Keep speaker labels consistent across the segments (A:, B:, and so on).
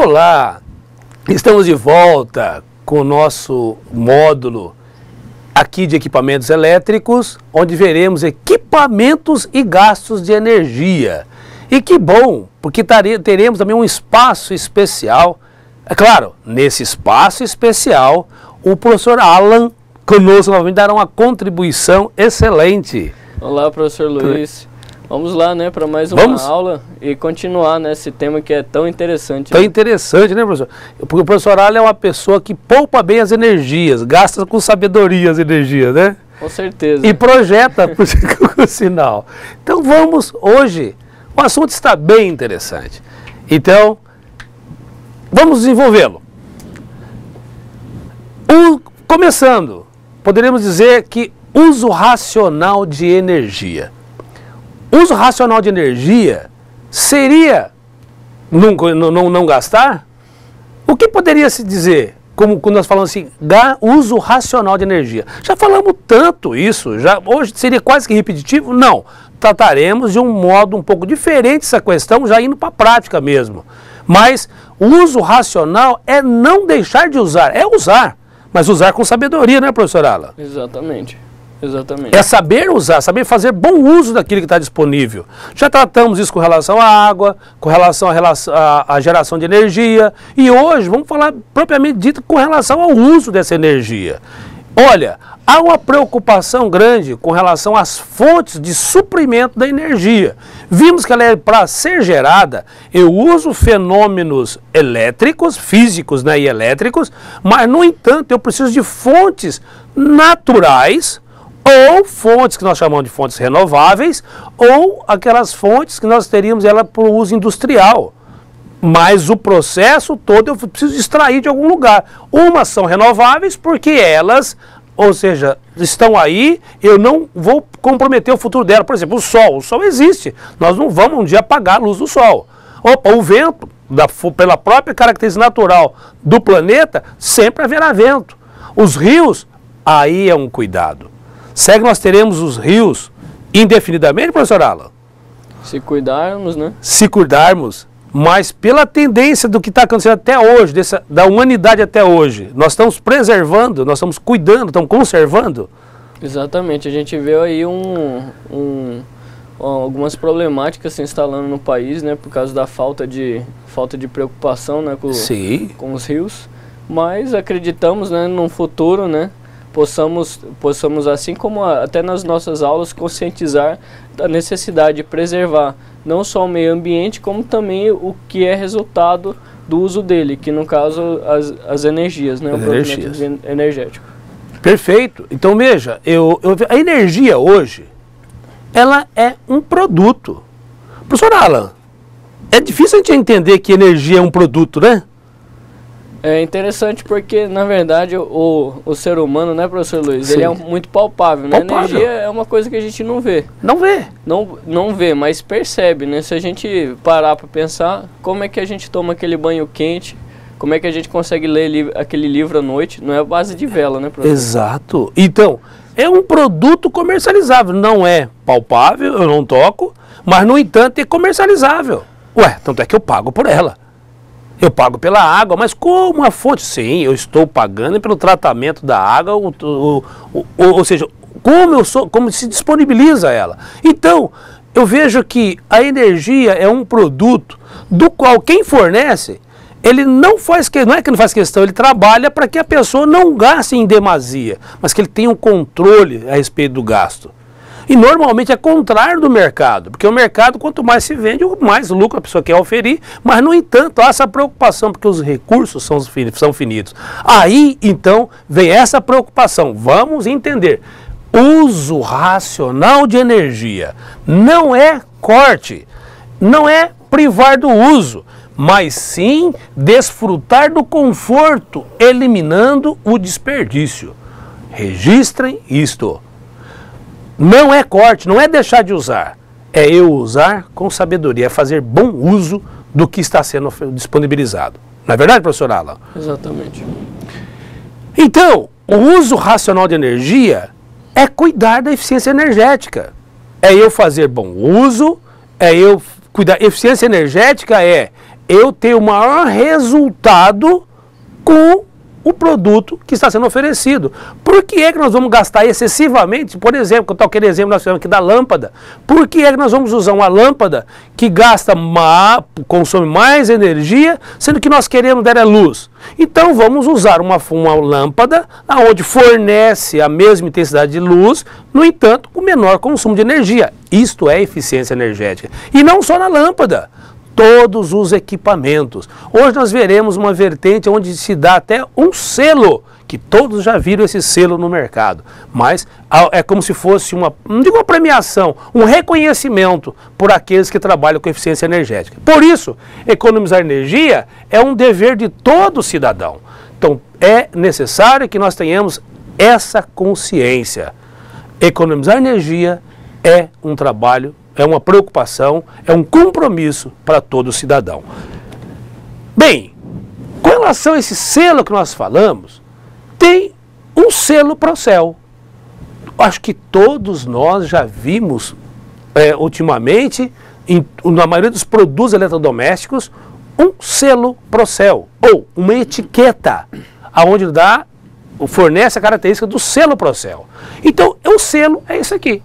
A: Olá, estamos de volta com o nosso módulo aqui de equipamentos elétricos, onde veremos equipamentos e gastos de energia. E que bom, porque teremos também um espaço especial. É claro, nesse espaço especial, o professor Alan conosco novamente dará uma contribuição excelente.
B: Olá, professor Luiz. Vamos lá, né, para mais uma aula e continuar nesse tema que é tão interessante.
A: Tão interessante, né, professor? Porque o professor Alan é uma pessoa que poupa bem as energias, gasta com sabedoria as energias, né?
B: Com certeza.
A: E projeta por sinal. Então vamos, hoje, o assunto está bem interessante. Então, vamos desenvolvê-lo. Começando, poderíamos dizer que uso racional de energia. Uso racional de energia seria não gastar? O que poderia se dizer, como quando nós falamos assim, uso racional de energia? Já falamos tanto isso, hoje seria quase que repetitivo? Não, trataremos de um modo um pouco diferente essa questão, já indo para a prática mesmo. Mas o uso racional é não deixar de usar, é usar, mas usar com sabedoria, né, professor Alan?
B: Exatamente. Exatamente.
A: É saber usar, saber fazer bom uso daquilo que está disponível. Já tratamos isso com relação à água, com relação à geração de energia, e hoje vamos falar propriamente dito com relação ao uso dessa energia. Olha, há uma preocupação grande com relação às fontes de suprimento da energia. Vimos que ela é para ser gerada, eu uso fenômenos elétricos, físicos, né, e elétricos, mas no entanto eu preciso de fontes naturais, ou fontes que nós chamamos de fontes renováveis, ou aquelas fontes que nós teríamos ela para o uso industrial. Mas o processo todo eu preciso extrair de algum lugar. Umas são renováveis porque elas, ou seja, estão aí, eu não vou comprometer o futuro dela. Por exemplo, o sol existe, nós não vamos um dia apagar a luz do sol. Opa, o vento, pela própria característica natural do planeta, sempre haverá vento. Os rios, aí é um cuidado. Será que nós teremos os rios indefinidamente, professor Alan?
B: Se cuidarmos, né? Se
A: cuidarmos, mas pela tendência do que está acontecendo até hoje, da humanidade até hoje, nós estamos preservando, nós estamos cuidando, estamos conservando?
B: Exatamente, a gente vê aí algumas problemáticas se instalando no país, né? Por causa da falta de preocupação, né, com os rios, mas acreditamos, né, num futuro, né? Possamos, assim como até nas nossas aulas, conscientizar da necessidade de preservar não só o meio ambiente, como também o que é resultado do uso dele, que no caso as energias, né? O provimento energético.
A: Perfeito. Então veja, a energia hoje, ela é um produto. Professor Alan, é difícil a gente entender que energia é um produto, né?
B: É interessante porque, na verdade, o ser humano, né, professor Luiz, ele é muito palpável, né? A energia é uma coisa que a gente não vê.
A: Não vê.
B: Não vê, mas percebe, né? Se a gente parar para pensar, como é que a gente toma aquele banho quente, como é que a gente consegue ler aquele livro à noite, não é a base de vela, né, professor?
A: Exato. Então, é um produto comercializável, não é palpável, eu não toco, mas, no entanto, é comercializável. Ué, tanto é que eu pago por ela. Eu pago pela água, mas como a fonte? Sim, eu estou pagando pelo tratamento da água, ou seja, como se disponibiliza ela. Então, eu vejo que a energia é um produto do qual quem fornece, ele não é que não faz questão, ele trabalha para que a pessoa não gaste em demasia, mas que ele tenha um controle a respeito do gasto. E normalmente é contrário do mercado, porque o mercado, quanto mais se vende, mais lucro a pessoa quer oferir, mas, no entanto, há essa preocupação, porque os recursos são finitos. Aí, então, vem essa preocupação. Vamos entender. Uso racional de energia não é corte, não é privar do uso, mas sim desfrutar do conforto, eliminando o desperdício. Registrem isto. Não é corte, não é deixar de usar, é eu usar com sabedoria, é fazer bom uso do que está sendo disponibilizado. Não é verdade, professor Alan?
B: Exatamente.
A: Então, o uso racional de energia é cuidar da eficiência energética. É eu fazer bom uso, é eu cuidar. Eficiência energética é eu ter o maior resultado com o produto que está sendo oferecido. Por que é que nós vamos gastar excessivamente? Por exemplo, aquele exemplo que nós fizemos aqui da lâmpada. Por que é que nós vamos usar uma lâmpada que consome mais energia, sendo que nós queremos dar a luz? Então vamos usar uma lâmpada onde fornece a mesma intensidade de luz, no entanto, com menor consumo de energia. Isto é eficiência energética. E não só na lâmpada. Todos os equipamentos. Hoje nós veremos uma vertente onde se dá até um selo, que todos já viram esse selo no mercado, mas é como se fosse não digo uma premiação, um reconhecimento por aqueles que trabalham com eficiência energética. Por isso, economizar energia é um dever de todo cidadão. Então, é necessário que nós tenhamos essa consciência. Economizar energia é um trabalho, é uma preocupação, é um compromisso para todo cidadão. Bem, com relação a esse selo que nós falamos, tem um selo Procel. Acho que todos nós já vimos ultimamente, na maioria dos produtos eletrodomésticos, um selo Procel, ou uma etiqueta, onde fornece a característica do selo Procel. Então, o selo é esse aqui.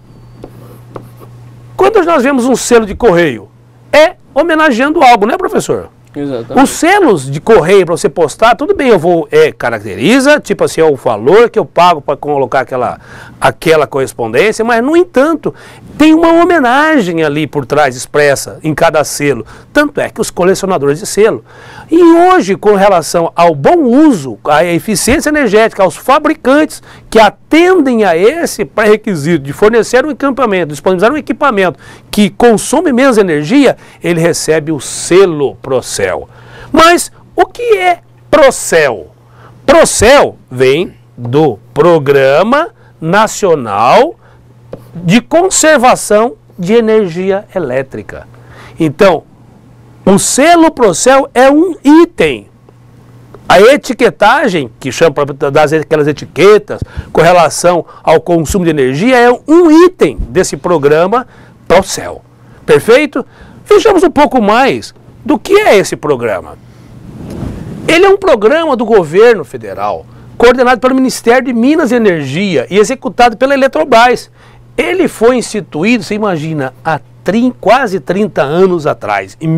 A: Quando nós vemos um selo de correio, é homenageando algo, né, professor?
B: Exatamente.
A: Os selos de correio para você postar, tudo bem, caracteriza, tipo assim, é o valor que eu pago para colocar aquela correspondência, mas, no entanto, tem uma homenagem ali por trás expressa em cada selo. Tanto é que os colecionadores de selo. E hoje, com relação ao bom uso, à eficiência energética, aos fabricantes que atendem a esse pré-requisito de fornecer um equipamento, disponibilizar um equipamento que consome menos energia, ele recebe o selo Procel. Mas o que é Procel? Procel vem do Programa Nacional de Conservação de Energia Elétrica. Então, o selo Procel é um item. A etiquetagem, que chama aquelas etiquetas com relação ao consumo de energia, é um item desse programa Procel. Perfeito? Vejamos um pouco mais do que é esse programa. Ele é um programa do governo federal, coordenado pelo Ministério de Minas e Energia e executado pela Eletrobras. Ele foi instituído, você imagina, há quase 30 anos atrás, em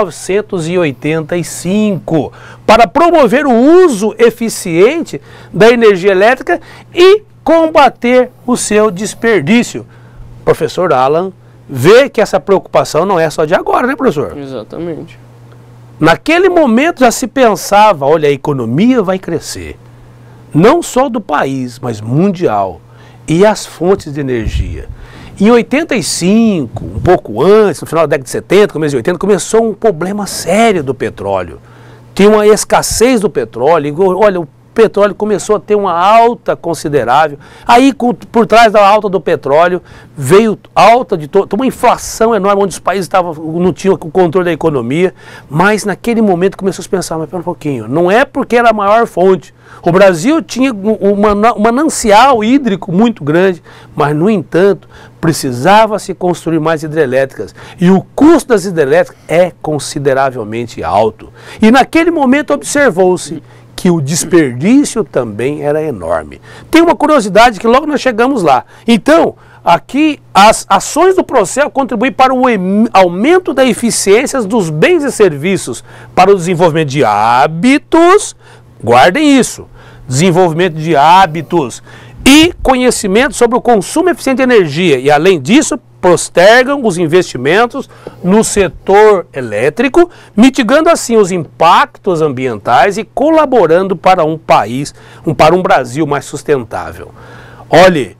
A: 1985, para promover o uso eficiente da energia elétrica e combater o seu desperdício. Professor Alan vê que essa preocupação não é só de agora, né, professor?
B: Exatamente.
A: Naquele momento já se pensava, olha, a economia vai crescer, não só do país, mas mundial, e as fontes de energia. Em 85, um pouco antes, no final da década de 70, começo de 80, começou um problema sério do petróleo. Tinha uma escassez do petróleo. Olha, o petróleo começou a ter uma alta considerável. Aí, por trás da alta do petróleo, veio alta de uma inflação enorme, onde os países não tinham o controle da economia. Mas, naquele momento, começou a se pensar, mas pera um pouquinho, não é porque era a maior fonte. O Brasil tinha um manancial hídrico muito grande, mas, no entanto, precisava se construir mais hidrelétricas. E o custo das hidrelétricas é consideravelmente alto. E, naquele momento, observou-se que o desperdício também era enorme. Tem uma curiosidade que logo nós chegamos lá. Então, aqui, as ações do Procel contribuem para o aumento da eficiência dos bens e serviços, para o desenvolvimento de hábitos, guardem isso, desenvolvimento de hábitos e conhecimento sobre o consumo eficiente de energia. E, além disso, postergam os investimentos no setor elétrico, mitigando assim os impactos ambientais e colaborando para um Brasil mais sustentável. Olhe,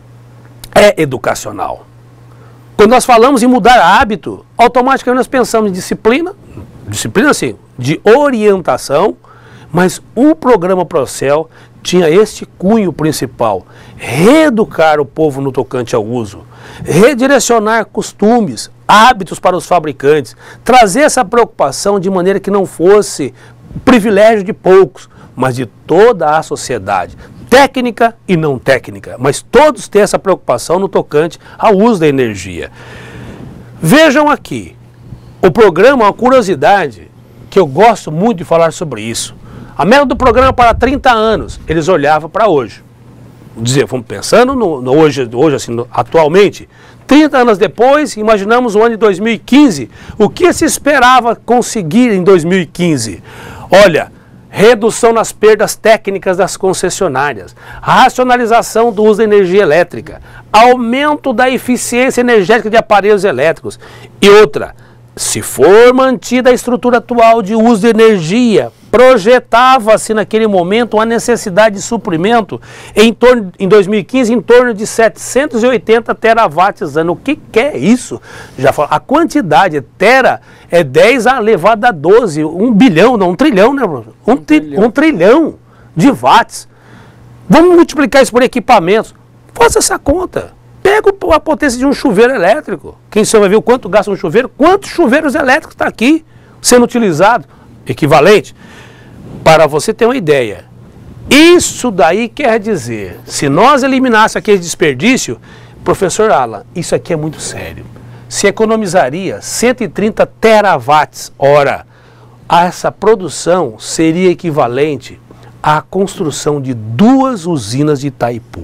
A: é educacional. Quando nós falamos em mudar hábito, automaticamente nós pensamos em disciplina assim, de orientação, mas o programa Procel tinha este cunho principal: reeducar o povo no tocante ao uso, redirecionar costumes, hábitos para os fabricantes, trazer essa preocupação de maneira que não fosse privilégio de poucos, mas de toda a sociedade, técnica e não técnica, mas todos têm essa preocupação no tocante ao uso da energia. Vejam aqui, o programa, uma curiosidade, que eu gosto muito de falar sobre isso. A meta do programa para 30 anos, eles olhavam para hoje. Dizer, vamos pensando no hoje assim, atualmente, 30 anos depois, imaginamos o ano de 2015, o que se esperava conseguir em 2015? Olha, redução nas perdas técnicas das concessionárias, racionalização do uso da energia elétrica, aumento da eficiência energética de aparelhos elétricos e outra, se for mantida a estrutura atual de uso de energia, projetava-se naquele momento uma necessidade de suprimento em 2015 em torno de 780 terawatts ano. O que é isso? Já falo, a quantidade, tera, é 10 elevado a 12, 1 bilhão, não, 1 trilhão, né, professor? 1 trilhão de watts. Vamos multiplicar isso por equipamentos. Faça essa conta. Pega a potência de um chuveiro elétrico. Quem só vai ver o quanto gasta um chuveiro, quantos chuveiros elétricos está aqui sendo utilizado, equivalente. Para você ter uma ideia, isso daí quer dizer, se nós eliminássemos aquele desperdício, professor Alan, isso aqui é muito sério. Se economizaria 130 terawatts hora. Essa produção seria equivalente à construção de 2 usinas de Itaipu.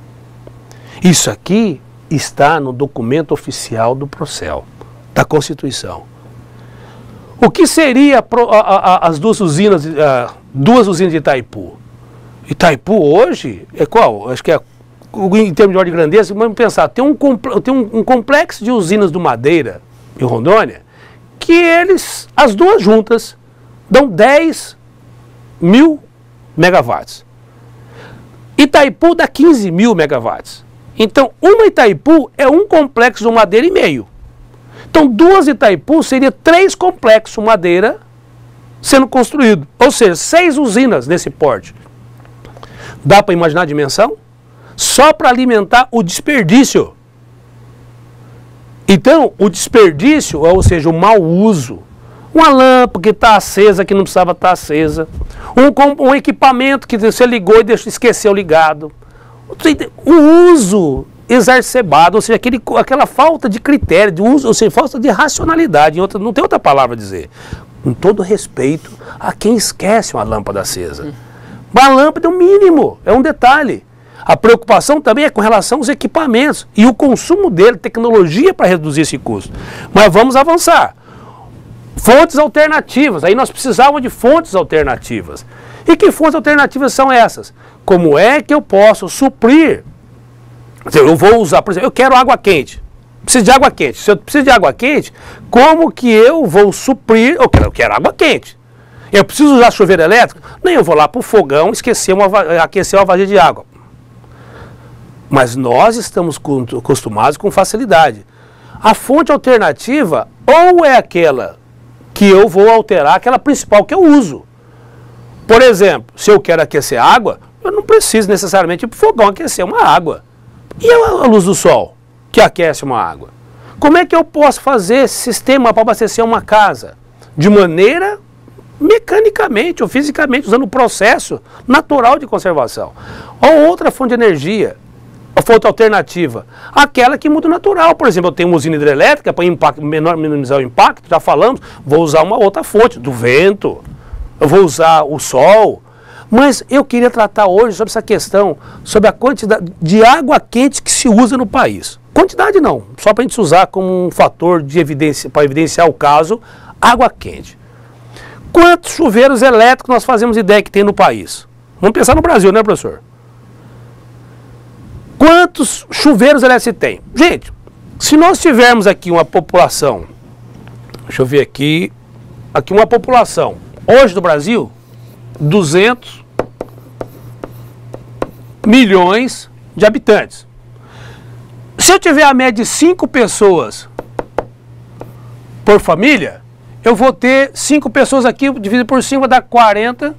A: Isso aqui está no documento oficial do Procel, da Constituição. O que seria as 2 usinas de Itaipu? Itaipu hoje é qual? Acho que é, em termos de ordem de grandeza, vamos pensar, tem um complexo de usinas do Madeira e Rondônia, que as 2 juntas, dão 10 mil megawatts. Itaipu dá 15 mil megawatts. Então, uma Itaipu é um complexo do Madeira e meio. Então, 2 Itaipu seria 3 complexos Madeira sendo construído. Ou seja, 6 usinas nesse porte. Dá para imaginar a dimensão? Só para alimentar o desperdício. Então, o desperdício, ou seja, o mau uso. Uma lâmpada que está acesa, que não precisava estar acesa. Um equipamento que você ligou e esqueceu ligado. O uso exacerbado, ou seja, aquela falta de critério, de uso, ou seja, falta de racionalidade, não tem outra palavra a dizer. Com todo respeito a quem esquece uma lâmpada acesa. Uma lâmpada é o mínimo, é um detalhe. A preocupação também é com relação aos equipamentos e o consumo dele, tecnologia para reduzir esse custo. Mas vamos avançar. Fontes alternativas, aí nós precisávamos de fontes alternativas. E que fontes alternativas são essas? Como é que eu posso suprir? Eu vou usar, por exemplo, eu quero água quente. Preciso de água quente. Se eu preciso de água quente, como que eu vou suprir? Eu quero água quente. Eu preciso usar chuveiro elétrico? Nem eu vou lá para o fogão aquecer uma vasilha de água. Mas nós estamos acostumados com facilidade. A fonte alternativa ou é aquela que eu vou alterar, aquela principal que eu uso. Por exemplo, se eu quero aquecer água, eu não preciso necessariamente ir para o fogão aquecer uma água. E a luz do sol, que aquece uma água? Como é que eu posso fazer esse sistema para abastecer uma casa? De maneira mecanicamente ou fisicamente, usando o processo natural de conservação. Ou outra fonte de energia, a fonte alternativa, aquela que muda o natural. Por exemplo, eu tenho uma usina hidrelétrica para minimizar o impacto, já falamos, vou usar uma outra fonte, do vento, eu vou usar o sol. Mas eu queria tratar hoje sobre essa questão, sobre a quantidade de água quente que se usa no país. Quantidade não, só para a gente usar como um fator de evidência, para evidenciar o caso, água quente. Quantos chuveiros elétricos nós fazemos ideia que tem no país? Vamos pensar no Brasil, né, professor? Quantos chuveiros elétricos tem? Gente, se nós tivermos aqui uma população, deixa eu ver aqui uma população, hoje do Brasil, 200 milhões de habitantes. Se eu tiver a média de 5 pessoas por família, eu vou ter 5 pessoas aqui, dividido por 5, vai dar 40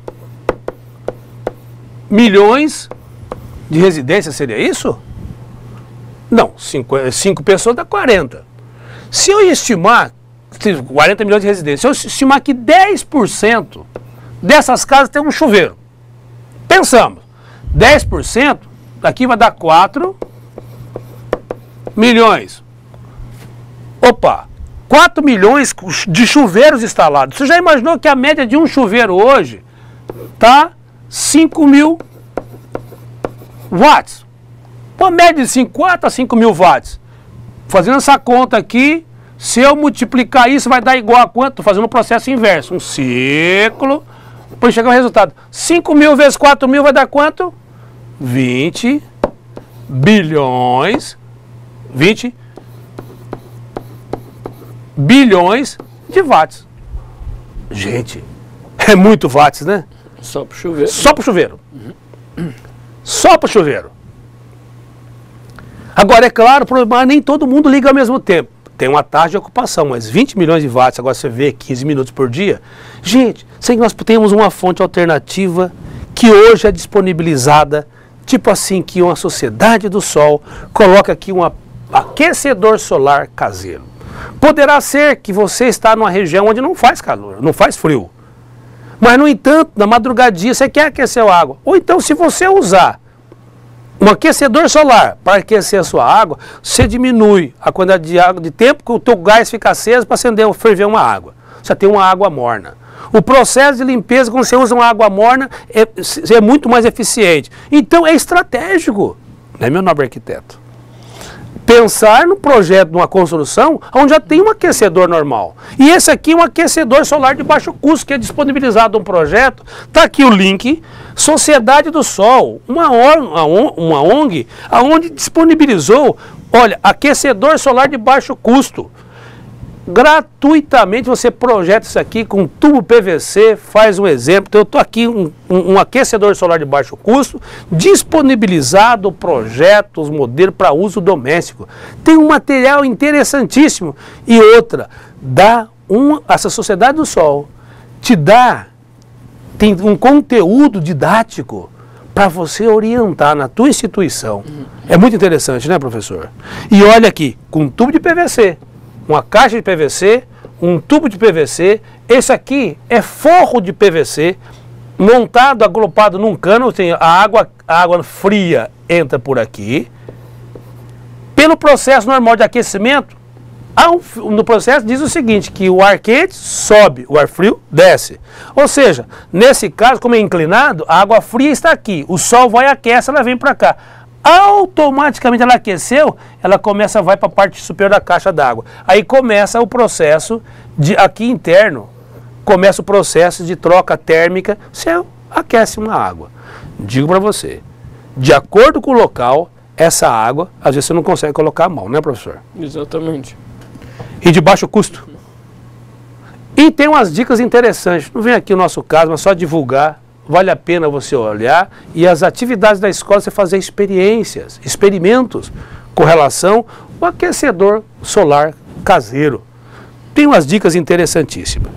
A: milhões de residências, seria isso? Não, 5 pessoas dá 40. Se eu estimar, 40 milhões de residências, se eu estimar que 10% dessas casas tem um chuveiro, pensamos, 10%, daqui vai dar 4 milhões. Opa, 4 milhões de chuveiros instalados. Você já imaginou que a média de um chuveiro hoje tá 5.000 watts? Uma média de 4 a 5.000 watts. Fazendo essa conta aqui, se eu multiplicar isso, vai dar igual a quanto? Estou fazendo o processo inverso. Um ciclo, para chegar ao resultado. 5.000 vezes 4.000 vai dar quanto? 20 bilhões. 20 bilhões de watts. Gente, é muito watts, né?
B: Só para o chuveiro.
A: Só para o chuveiro. Só para o chuveiro. Agora, é claro, nem todo mundo liga ao mesmo tempo. Tem uma taxa de ocupação, mas 20 milhões de watts, agora você vê 15 minutos por dia. Gente, sei que nós temos uma fonte alternativa que hoje é disponibilizada, tipo assim, que uma sociedade do sol coloca aqui um aquecedor solar caseiro. Poderá ser que você está numa região onde não faz calor, não faz frio. Mas, no entanto, na madrugadinha você quer aquecer a água. Ou então, se você usar um aquecedor solar para aquecer a sua água, você diminui a quantidade de água, de tempo que o teu gás fica aceso para acender ou ferver uma água. Você tem uma água morna. O processo de limpeza, quando você usa uma água morna, é muito mais eficiente. Então é estratégico, né, meu nobre arquiteto? Pensar no projeto de uma construção onde já tem um aquecedor normal. E esse aqui é um aquecedor solar de baixo custo, que é disponibilizado um projeto. Está aqui o link, Sociedade do Sol, uma ONG, onde disponibilizou, olha, aquecedor solar de baixo custo. Gratuitamente você projeta isso aqui com tubo PVC, faz um exemplo. Então, eu estou aqui um aquecedor solar de baixo custo, disponibilizado o projeto, os modelos para uso doméstico. Tem um material interessantíssimo. E outra, essa Sociedade do Sol tem um conteúdo didático para você orientar na tua instituição. É muito interessante, né, professor? E olha aqui, com tubo de PVC. Uma caixa de PVC, um tubo de PVC, esse aqui é forro de PVC, montado, agrupado num cano, tem a água fria entra por aqui. Pelo processo normal de aquecimento, no processo diz o seguinte, que o ar quente sobe, o ar frio desce. Ou seja, nesse caso, como é inclinado, a água fria está aqui, o sol vai e aquece, ela vem para cá. Automaticamente ela aqueceu, ela vai para a parte superior da caixa d'água. Aí começa o processo aqui interno, começa o processo de troca térmica, você aquece uma água. Digo para você, de acordo com o local, essa água, às vezes você não consegue colocar a mão, né, professor?
B: Exatamente.
A: E de baixo custo. E tem umas dicas interessantes, não vem aqui o nosso caso, mas só divulgar. Vale a pena você olhar e as atividades da escola você fazer experimentos com relação ao aquecedor solar caseiro. Tem umas dicas interessantíssimas.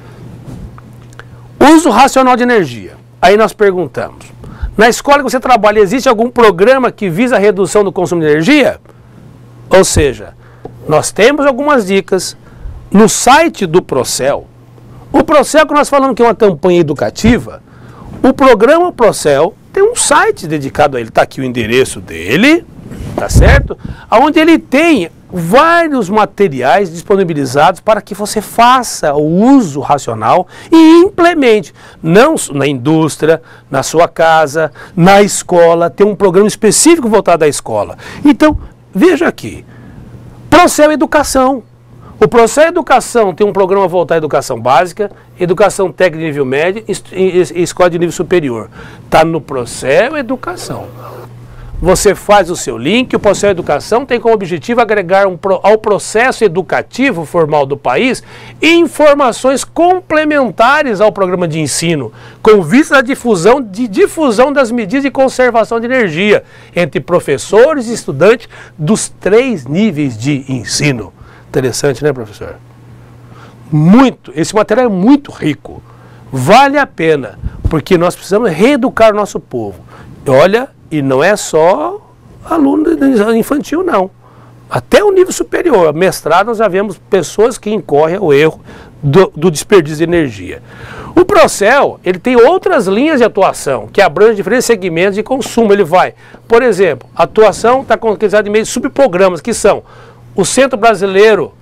A: Uso racional de energia. Aí nós perguntamos, na escola que você trabalha, existe algum programa que visa a redução do consumo de energia? Ou seja, nós temos algumas dicas no site do Procel. O Procel, que nós falamos que é uma campanha educativa, o programa Procel tem um site dedicado a ele. Está aqui o endereço dele, tá certo? Onde ele tem vários materiais disponibilizados para que você faça o uso racional e implemente. Não na indústria, na sua casa, na escola, tem um programa específico voltado à escola. Então, veja aqui, Procel Educação. O Procel Educação tem um programa voltado à educação básica, educação técnica de nível médio e escola de nível superior. Está no Procel Educação. Você faz o seu link, o Procel Educação tem como objetivo agregar ao processo educativo formal do país informações complementares ao programa de ensino, com vista à difusão das medidas de conservação de energia entre professores e estudantes dos 3 níveis de ensino. Interessante, né, professor? Esse material é muito rico. Vale a pena, porque nós precisamos reeducar o nosso povo. Olha, e não é só aluno infantil, não. Até o nível superior, mestrado, nós já vemos pessoas que incorrem ao erro do desperdício de energia. O Procel, ele tem outras linhas de atuação, que abrangem diferentes segmentos de consumo. Ele vai, por exemplo, a atuação está concretizada em meio de subprogramas, que são o Centro Brasileiro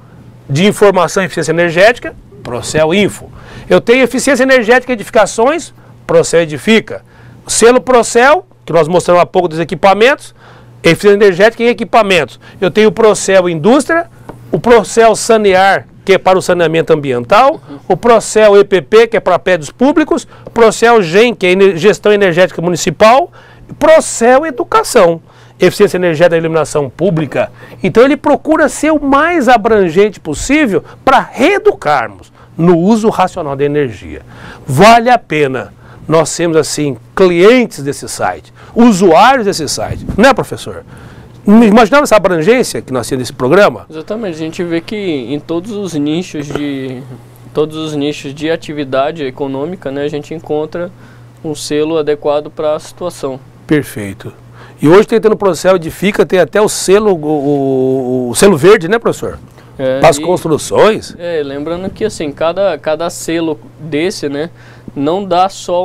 A: de informação e eficiência energética, Procel Info. Eu tenho eficiência energética e edificações, Procel Edifica. Selo Procel, que nós mostramos há pouco dos equipamentos, eficiência energética em equipamentos. Eu tenho o Procel Indústria, o Procel Sanear, que é para o saneamento ambiental, o Procel EPP, que é para prédios públicos, Procel GEM, que é gestão energética municipal, Procel Educação, eficiência energética da iluminação pública. Então ele procura ser o mais abrangente possível para reeducarmos no uso racional da energia. Vale a pena nós temos assim clientes desse site, usuários desse site, não é, professor? Imaginava essa abrangência que nós tínhamos nesse programa?
B: Exatamente, a gente vê que em todos os nichos de atividade econômica, né, a gente encontra um selo adequado para a situação.
A: Perfeito. E hoje tentando o Procel Edifica, tem até o selo, o selo verde, né, professor? Para as construções.
B: Lembrando que assim, cada selo desse, né, não dá só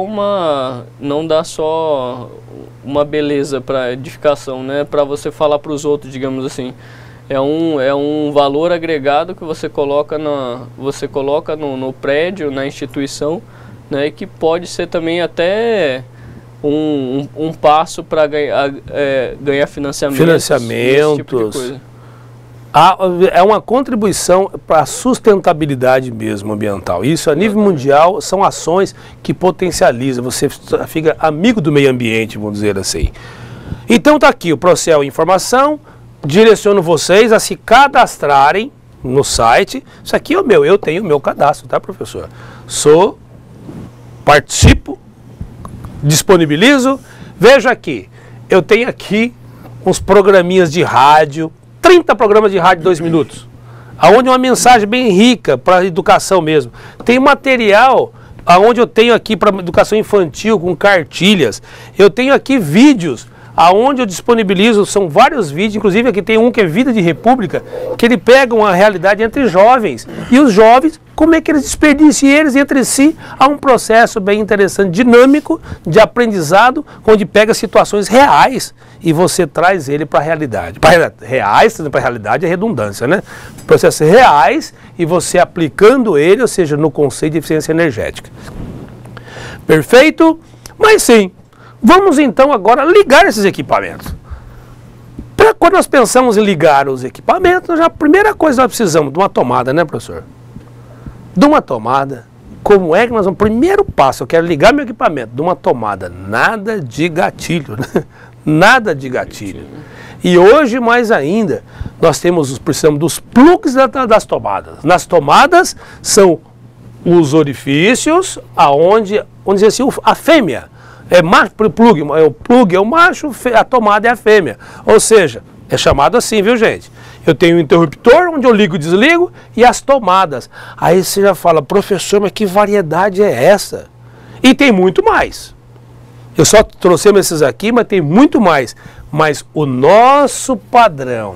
B: uma beleza para edificação, né, para você falar para os outros, digamos assim. É um valor agregado que você coloca no prédio, na instituição, né, que pode ser também até um passo para ganhar financiamentos. Esse tipo de coisa.
A: É uma contribuição para a sustentabilidade mesmo ambiental. Isso a nível mundial são ações que potencializam, você fica amigo do meio ambiente, vamos dizer assim. Então está aqui o Procel Informação, direciono vocês a se cadastrarem no site. Isso aqui é o meu, eu tenho o meu cadastro, tá, professor? Participo, disponibilizo. Veja aqui, eu tenho aqui uns programinhas de rádio, 30 programas de rádio de 2 minutos, aonde uma mensagem bem rica para educação mesmo. Tem material aonde eu tenho aqui para educação infantil com cartilhas. Eu tenho aqui vídeos aonde eu disponibilizo, são vários vídeos, inclusive aqui tem um que é Vida de República, que ele pega uma realidade entre jovens, e os jovens, como é que eles desperdiciam eles entre si, há um processo bem interessante, dinâmico, de aprendizado, onde pega situações reais, e você traz ele para a realidade. Reais, para a realidade é redundância, né? Processos reais, e você aplicando ele, ou seja, no conceito de eficiência energética. Perfeito? Mas sim, vamos então agora ligar esses equipamentos. Quando nós pensamos em ligar os equipamentos, a primeira coisa que nós precisamos de uma tomada, né, professor? De uma tomada. Como é que nós vamos? Primeiro passo, eu quero ligar meu equipamento de uma tomada. Nada de gatilho, né? Nada de gatilho. E hoje, mais ainda, nós precisamos dos plugs das tomadas. Nas tomadas são os orifícios, aonde, vamos dizer assim, a fêmea. É macho, o plug é o macho, a tomada é a fêmea. Ou seja, é chamado assim, viu, gente? Eu tenho um interruptor onde eu ligo e desligo e as tomadas. Aí você já fala, professor, mas que variedade é essa? E tem muito mais. Eu só trouxemos esses aqui, mas tem muito mais. Mas o nosso padrão,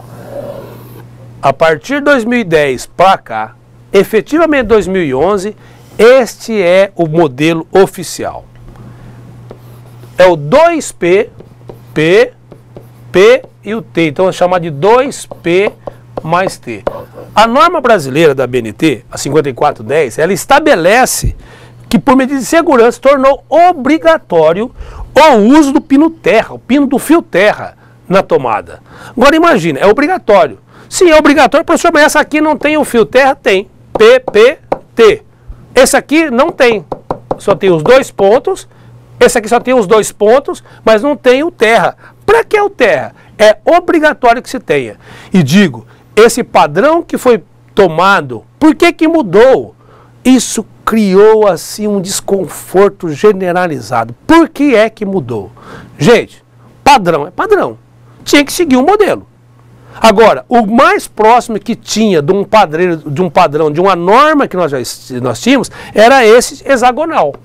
A: a partir de 2010 para cá, efetivamente 2011, este é o modelo oficial. É o 2P, P e o T. Então é chamado de 2P mais T. A norma brasileira da BNT, a 5410, ela estabelece que por medida de segurança tornou obrigatório o uso do pino terra, o pino do fio terra na tomada. Agora imagina, é obrigatório. Sim, é obrigatório, professor, mas essa aqui não tem o fio terra? Tem. PPT. Esse aqui não tem. Só tem os 2 pontos. Esse aqui só tem os 2 pontos, mas não tem o terra. Para que o terra? É obrigatório que se tenha. E digo, esse padrão que foi tomado, por que mudou? Isso criou assim um desconforto generalizado. Por que é que mudou? Gente, padrão é padrão. Tinha que seguir um modelo. Agora, o mais próximo que tinha de um padrão, de uma norma que nós tínhamos, era esse hexagonal.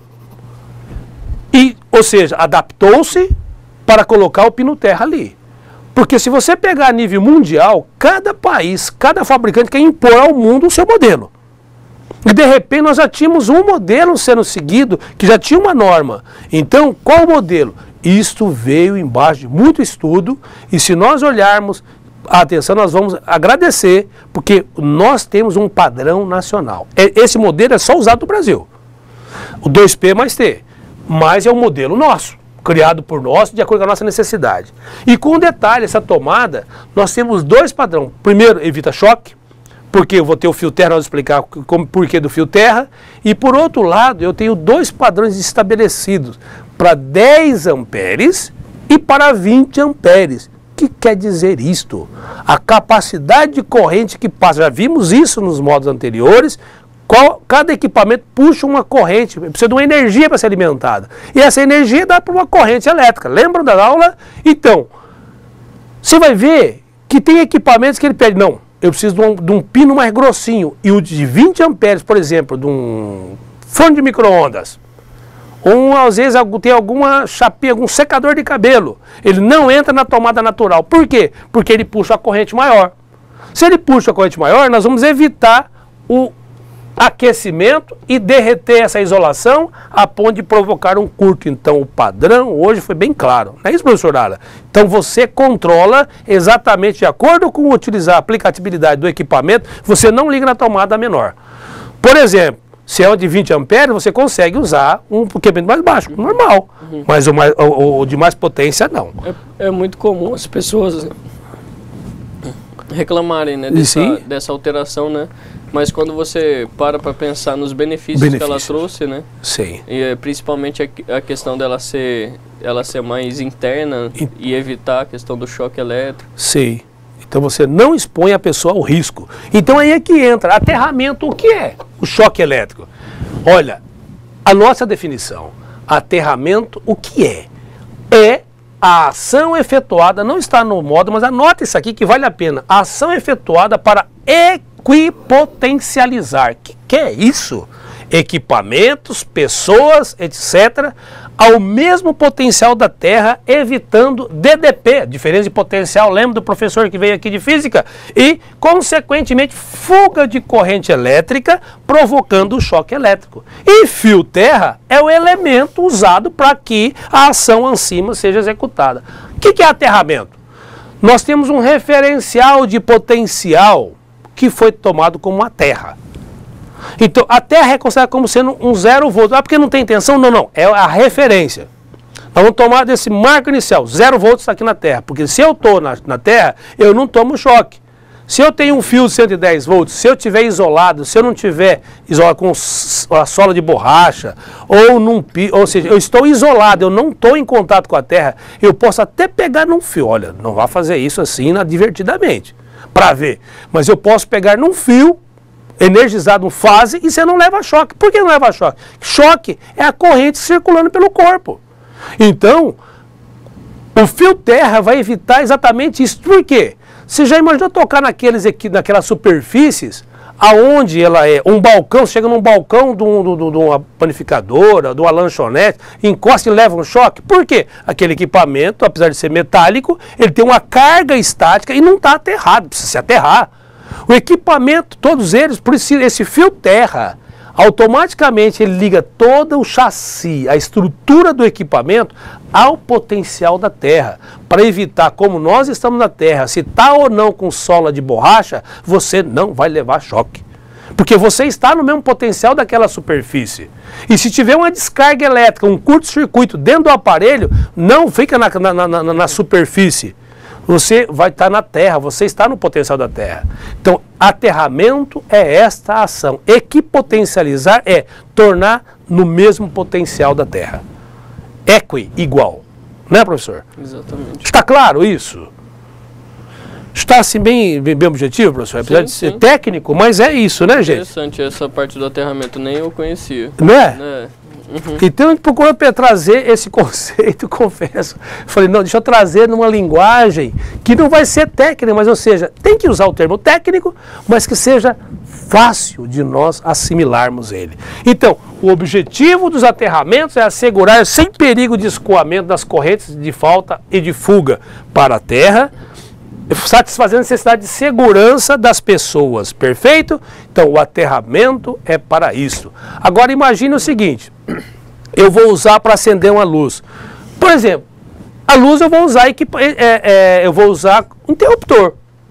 A: Ou seja, adaptou-se para colocar o pino terra ali. Porque se você pegar a nível mundial, cada país, cada fabricante quer impor ao mundo o seu modelo. E de repente nós já tínhamos um modelo sendo seguido, que já tinha uma norma. Então, qual o modelo? Isto veio embaixo de muito estudo, e se nós olharmos atenção, nós vamos agradecer, porque nós temos um padrão nacional. Esse modelo é só usado no Brasil. O 2P mais T. Mas é um modelo nosso, criado por nós, de acordo com a nossa necessidade. E com um detalhe, essa tomada, nós temos 2 padrões. Primeiro, evita choque, porque eu vou ter o fio terra, nós vamos explicar o porquê do fio terra. E por outro lado, eu tenho 2 padrões estabelecidos, para 10 amperes e para 20 amperes. O que quer dizer isto? A capacidade de corrente que passa, já vimos isso nos modos anteriores, cada equipamento puxa uma corrente, precisa de uma energia para ser alimentada. E essa energia dá para uma corrente elétrica. Lembram da aula? Então, você vai ver que tem equipamentos que ele pede, não, eu preciso de um pino mais grossinho. E o de 20 amperes, por exemplo, de um forno de micro-ondas, ou às vezes tem alguma chapinha, algum secador de cabelo, ele não entra na tomada natural. Por quê? Porque ele puxa a corrente maior. Se ele puxa a corrente maior, nós vamos evitar o aquecimento e derreter essa isolação a ponto de provocar um curto. Então o padrão hoje foi bem claro. Não é isso, professor Ara? Então você controla exatamente de acordo com utilizar a aplicabilidade do equipamento, você não liga na tomada menor. Por exemplo, se é o de 20 amperes, você consegue usar um equipamento mais baixo, normal. Mas o de mais potência, não.
B: É muito comum as pessoas reclamarem, né, dessa alteração, né? Mas quando você para pensar nos benefícios que ela trouxe, né?
A: Sim.
B: E principalmente a questão dela ser mais interna e evitar a questão do choque elétrico.
A: Sim. Então você não expõe a pessoa ao risco. Então aí é que entra aterramento. O que é o choque elétrico? Olha, a nossa definição, aterramento, o que é? É a ação efetuada, não está no modo, mas anota isso aqui que vale a pena. A ação efetuada para equipotencializar. O que é isso? Equipamentos, pessoas, etc., ao mesmo potencial da Terra, evitando DDP, diferença de potencial, lembra do professor que veio aqui de física? E, consequentemente, fuga de corrente elétrica, provocando o choque elétrico. E fio terra é o elemento usado para que a ação acima seja executada. O que é aterramento? Nós temos um referencial de potencial que foi tomado como uma terra. Então, a Terra é considerada como sendo um 0 volts. Ah, porque não tem tensão? Não, não. É a referência. Nós vamos tomar desse marco inicial, 0 volts aqui na Terra. Porque se eu estou na Terra, eu não tomo choque. Se eu tenho um fio de 110 volts, se eu estiver isolado, se eu não estiver isolado com a sola de borracha, ou seja, eu estou isolado, eu não estou em contato com a Terra, eu posso até pegar num fio. Olha, não vá fazer isso assim divertidamente, para ver. Mas eu posso pegar num fio, energizado em fase, e você não leva choque. Por que não leva choque? Choque é a corrente circulando pelo corpo. Então, o fio terra vai evitar exatamente isso. Por quê? Você já imaginou tocar naquelas superfícies, aonde ela é um balcão, chega num balcão de uma panificadora, de uma lanchonete, encosta e leva um choque? Por quê? Aquele equipamento, apesar de ser metálico, ele tem uma carga estática e não está aterrado, precisa se aterrar. O equipamento, todos eles, esse fio terra, automaticamente ele liga todo o chassi, a estrutura do equipamento ao potencial da Terra, para evitar, como nós estamos na Terra, se está ou não com sola de borracha, você não vai levar choque. Porque você está no mesmo potencial daquela superfície. E se tiver uma descarga elétrica, um curto-circuito dentro do aparelho, não fica na superfície. Você vai estar na Terra, você está no potencial da Terra. Então, aterramento é esta ação. Equipotencializar é tornar no mesmo potencial da Terra. Igual. Né, professor?
B: Exatamente.
A: Está claro isso? Está assim bem objetivo, professor? Apesar de ser técnico, mas é isso, né, gente?
B: Interessante essa parte do aterramento, nem eu conhecia.
A: Né? Então a gente procurou trazer esse conceito, confesso. Falei, não, deixa eu trazer numa linguagem que não vai ser técnica, mas, ou seja, tem que usar o termo técnico, mas que seja fácil de nós assimilarmos ele. Então, o objetivo dos aterramentos é assegurar sem perigo de escoamento das correntes de falta e de fuga para a terra, satisfazendo a necessidade de segurança das pessoas, perfeito? Então, o aterramento é para isso. Agora, imagine o seguinte, eu vou usar para acender uma luz. Por exemplo, a luz eu vou usar um interruptor.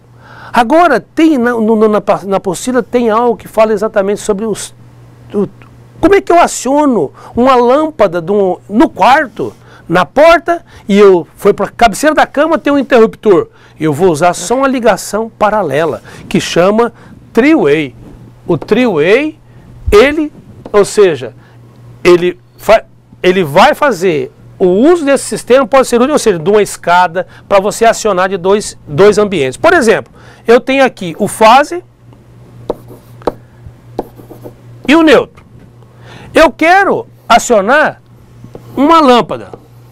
A: Agora, tem na apostila tem algo que fala exatamente sobre como é que eu aciono uma lâmpada no quarto, na porta, e eu fui para a cabeceira da cama, tem um interruptor. Eu vou usar só uma ligação paralela, que chama three-way. O three-way, ou seja, ele vai fazer o uso desse sistema, pode ser útil, ou seja, de uma escada, para você acionar de dois ambientes. Por exemplo, eu tenho aqui o fase e o neutro. Eu quero acionar uma lâmpada.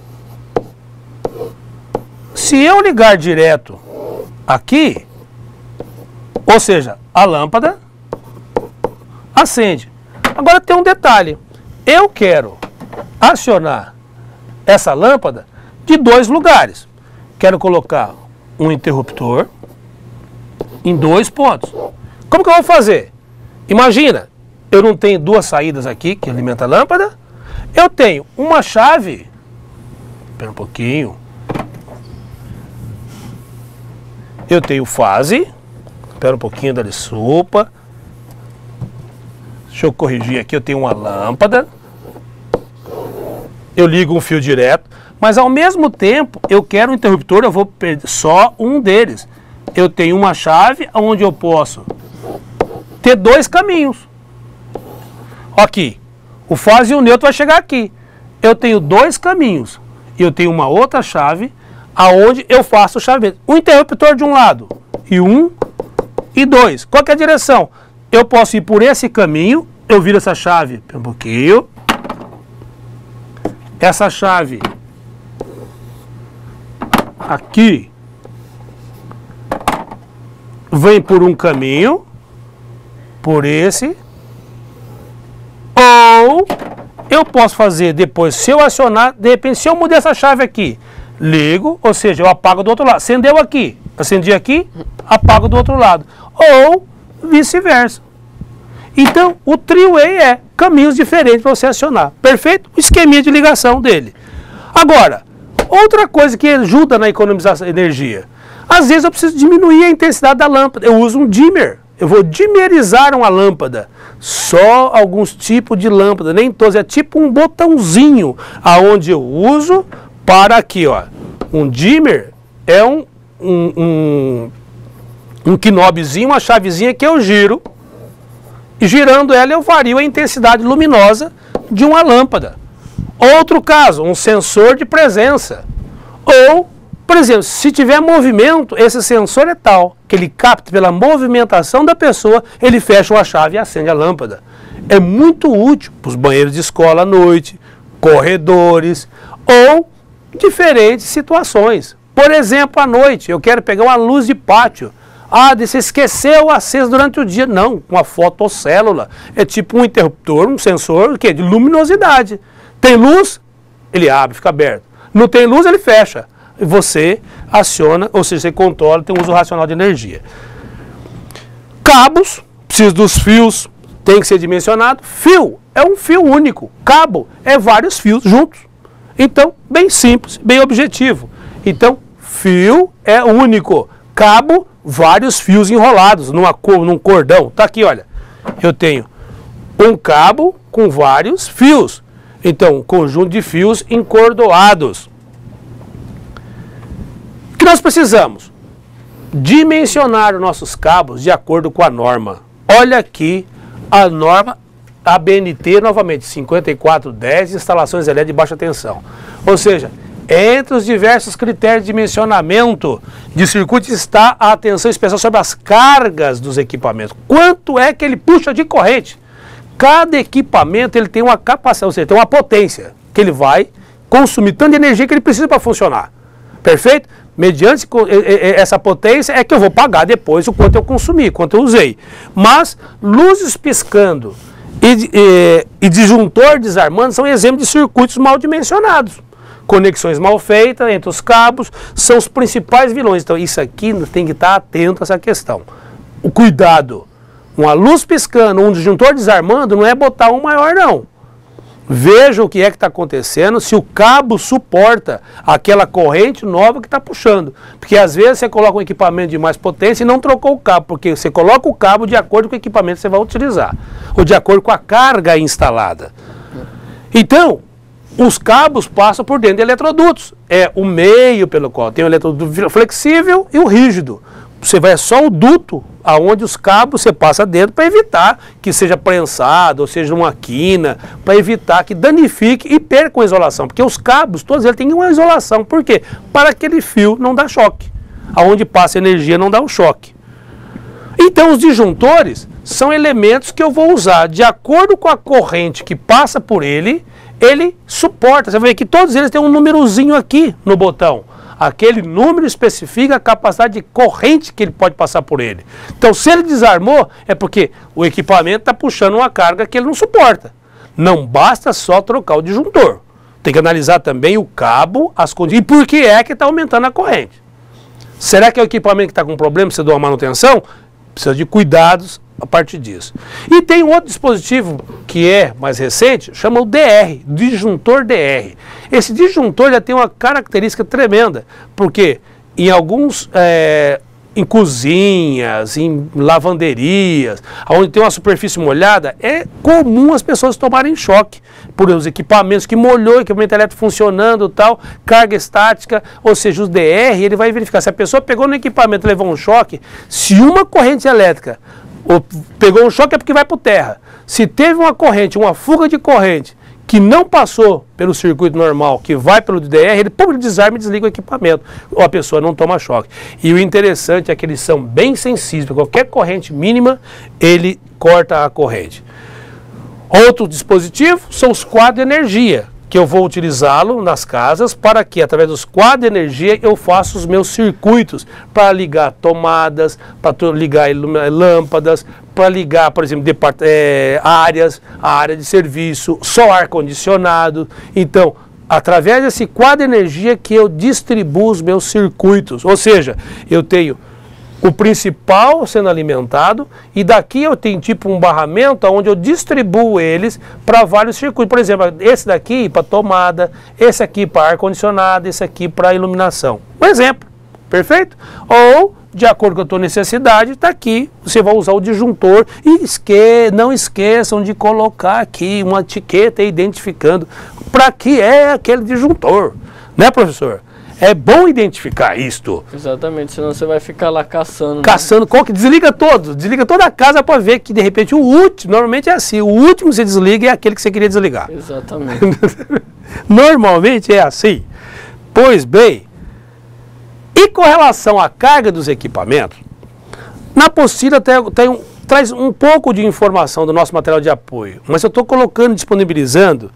A: Se eu ligar direto aqui, ou seja, a lâmpada acende. Agora tem um detalhe. Eu quero acionar essa lâmpada de dois lugares. Quero colocar um interruptor em 2 pontos. Como que eu vou fazer? Imagina, eu não tenho 2 saídas aqui que alimentam a lâmpada. Eu tenho uma chave. Espera um pouquinho. Eu tenho fase. Espera um pouquinho, dá sopa. Deixa eu corrigir aqui, eu tenho uma lâmpada. Eu ligo um fio direto, mas ao mesmo tempo eu quero um interruptor, eu vou perder só um deles. Eu tenho uma chave onde eu posso ter 2 caminhos. Aqui, o fase e o neutro vai chegar aqui. Eu tenho 2 caminhos. Eu tenho uma outra chave aonde eu faço o chaveamento. Um interruptor de um lado e 1 e 2. Qual que é a direção? Eu posso ir por esse caminho, eu viro essa chave um pouquinho. Essa chave aqui vem por um caminho, por esse. Ou eu posso fazer depois, se eu acionar, de repente, se eu mudar essa chave aqui, ligo, ou seja, eu apago do outro lado. Acendeu aqui, acendi aqui, apago do outro lado. Ou vice-versa. Então, o three-way é caminhos diferentes para você acionar. Perfeito? O esqueminha de ligação dele. Agora, outra coisa que ajuda na economização de energia. Às vezes eu preciso diminuir a intensidade da lâmpada. Eu uso um dimmer. Eu vou dimmerizar uma lâmpada. Só alguns tipos de lâmpada, nem todos. É tipo um botãozinho, aonde eu uso para aqui, ó. Um dimmer é um knobzinho, uma chavezinha que eu giro. E girando ela eu vario a intensidade luminosa de uma lâmpada. Outro caso, um sensor de presença. Ou, por exemplo, se tiver movimento, esse sensor é tal que ele capta pela movimentação da pessoa, ele fecha uma chave e acende a lâmpada. É muito útil para os banheiros de escola à noite, corredores ou diferentes situações. Por exemplo, à noite, eu quero pegar uma luz de pátio. Ah, você esqueceu o aceso durante o dia. Não, uma fotocélula. É tipo um interruptor, um sensor de luminosidade. Tem luz, ele abre, fica aberto. Não tem luz, ele fecha. E você aciona, ou seja, você controla, tem um uso racional de energia. Cabos, precisa dos fios, tem que ser dimensionado. Fio é um fio único. Cabo é vários fios juntos. Então, bem simples, bem objetivo. Então, fio é único. Cabo, vários fios enrolados num cordão. Tá aqui, olha. Eu tenho um cabo com vários fios. Então, um conjunto de fios encordoados. O que nós precisamos? Dimensionar os nossos cabos de acordo com a norma. Olha aqui a norma ABNT, novamente, 5410, instalações elétricas de baixa tensão. Ou seja, entre os diversos critérios de dimensionamento de circuito está a atenção especial sobre as cargas dos equipamentos. Quanto é que ele puxa de corrente? Cada equipamento ele tem uma capacidade, ou seja, tem uma potência que ele vai consumir tanta energia que ele precisa para funcionar. Perfeito? Mediante essa potência é que eu vou pagar depois o quanto eu consumi, quanto eu usei. Mas luzes piscando e disjuntor desarmando são exemplos de circuitos mal dimensionados. Conexões mal feitas entre os cabos são os principais vilões. Então isso aqui tem que estar atento a essa questão. O cuidado. Uma luz piscando, um disjuntor desarmando não é botar um maior não. veja o que é que está acontecendo, se o cabo suporta aquela corrente nova que está puxando. Porque às vezes você coloca um equipamento de mais potência e não trocou o cabo, porque você coloca o cabo de acordo com o equipamento que você vai utilizar, ou de acordo com a carga instalada. Então, os cabos passam por dentro de eletrodutos. É o meio pelo qual tem o eletroduto flexível e o rígido. Você vai só o duto, aonde os cabos você passa dentro para evitar que seja prensado, ou seja uma quina, para evitar que danifique e perca a isolação. Porque os cabos, todos eles têm uma isolação. Por quê? Para aquele fio não dar choque. Aonde passa energia não dá um choque. Então os disjuntores são elementos que eu vou usar de acordo com a corrente que passa por ele suporta. Você vai ver que todos eles têm um númerozinho aqui no botão. Aquele número especifica a capacidade de corrente que ele pode passar por ele. Então, se ele desarmou, é porque o equipamento está puxando uma carga que ele não suporta. Não basta só trocar o disjuntor. Tem que analisar também o cabo, as condições. E por que é que está aumentando a corrente? Será que é o equipamento que está com problema, precisa de uma manutenção? Precisa de cuidados a partir disso. E tem um outro dispositivo que é mais recente, chama o DR, disjuntor DR. Esse disjuntor já tem uma característica tremenda, porque em alguns, em cozinhas, em lavanderias, onde tem uma superfície molhada, é comum as pessoas tomarem choque por os equipamentos que molhou, equipamento elétrico funcionando, tal, carga estática, ou seja, os DR, ele vai verificar se a pessoa pegou no equipamento e levou um choque, se uma corrente elétrica pegou um choque é porque vai por terra. Se teve uma corrente, uma fuga de corrente, que não passou pelo circuito normal, que vai pelo DR, ele desarma e desliga o equipamento, ou a pessoa não toma choque. E o interessante é que eles são bem sensíveis, qualquer corrente mínima, ele corta a corrente. Outro dispositivo são os quadros de energia, que eu vou utilizá-lo nas casas para que, através dos quadros de energia, eu faça os meus circuitos para ligar tomadas, para ligar lâmpadas, para ligar, por exemplo, áreas, a área de serviço, só ar-condicionado. Então, através desse quadro de energia que eu distribuo os meus circuitos, ou seja, eu tenho o principal sendo alimentado e daqui eu tenho tipo um barramento onde eu distribuo eles para vários circuitos. Por exemplo, esse daqui para tomada, esse aqui para ar-condicionado, esse aqui para iluminação. Um exemplo, perfeito? Ou, de acordo com a tua necessidade, está aqui, você vai usar o disjuntor e não esqueçam de colocar aqui uma etiqueta identificando para que é aquele disjuntor, né, professor? É bom identificar isto.
B: Exatamente, senão você vai ficar lá caçando.
A: Caçando, né? Desliga toda a casa para ver que de repente o último, normalmente é assim, o último que você desliga é aquele que você queria desligar.
B: Exatamente.
A: Normalmente é assim. Pois bem, e com relação à carga dos equipamentos, na apostila traz um pouco de informação do nosso material de apoio, mas eu estou disponibilizando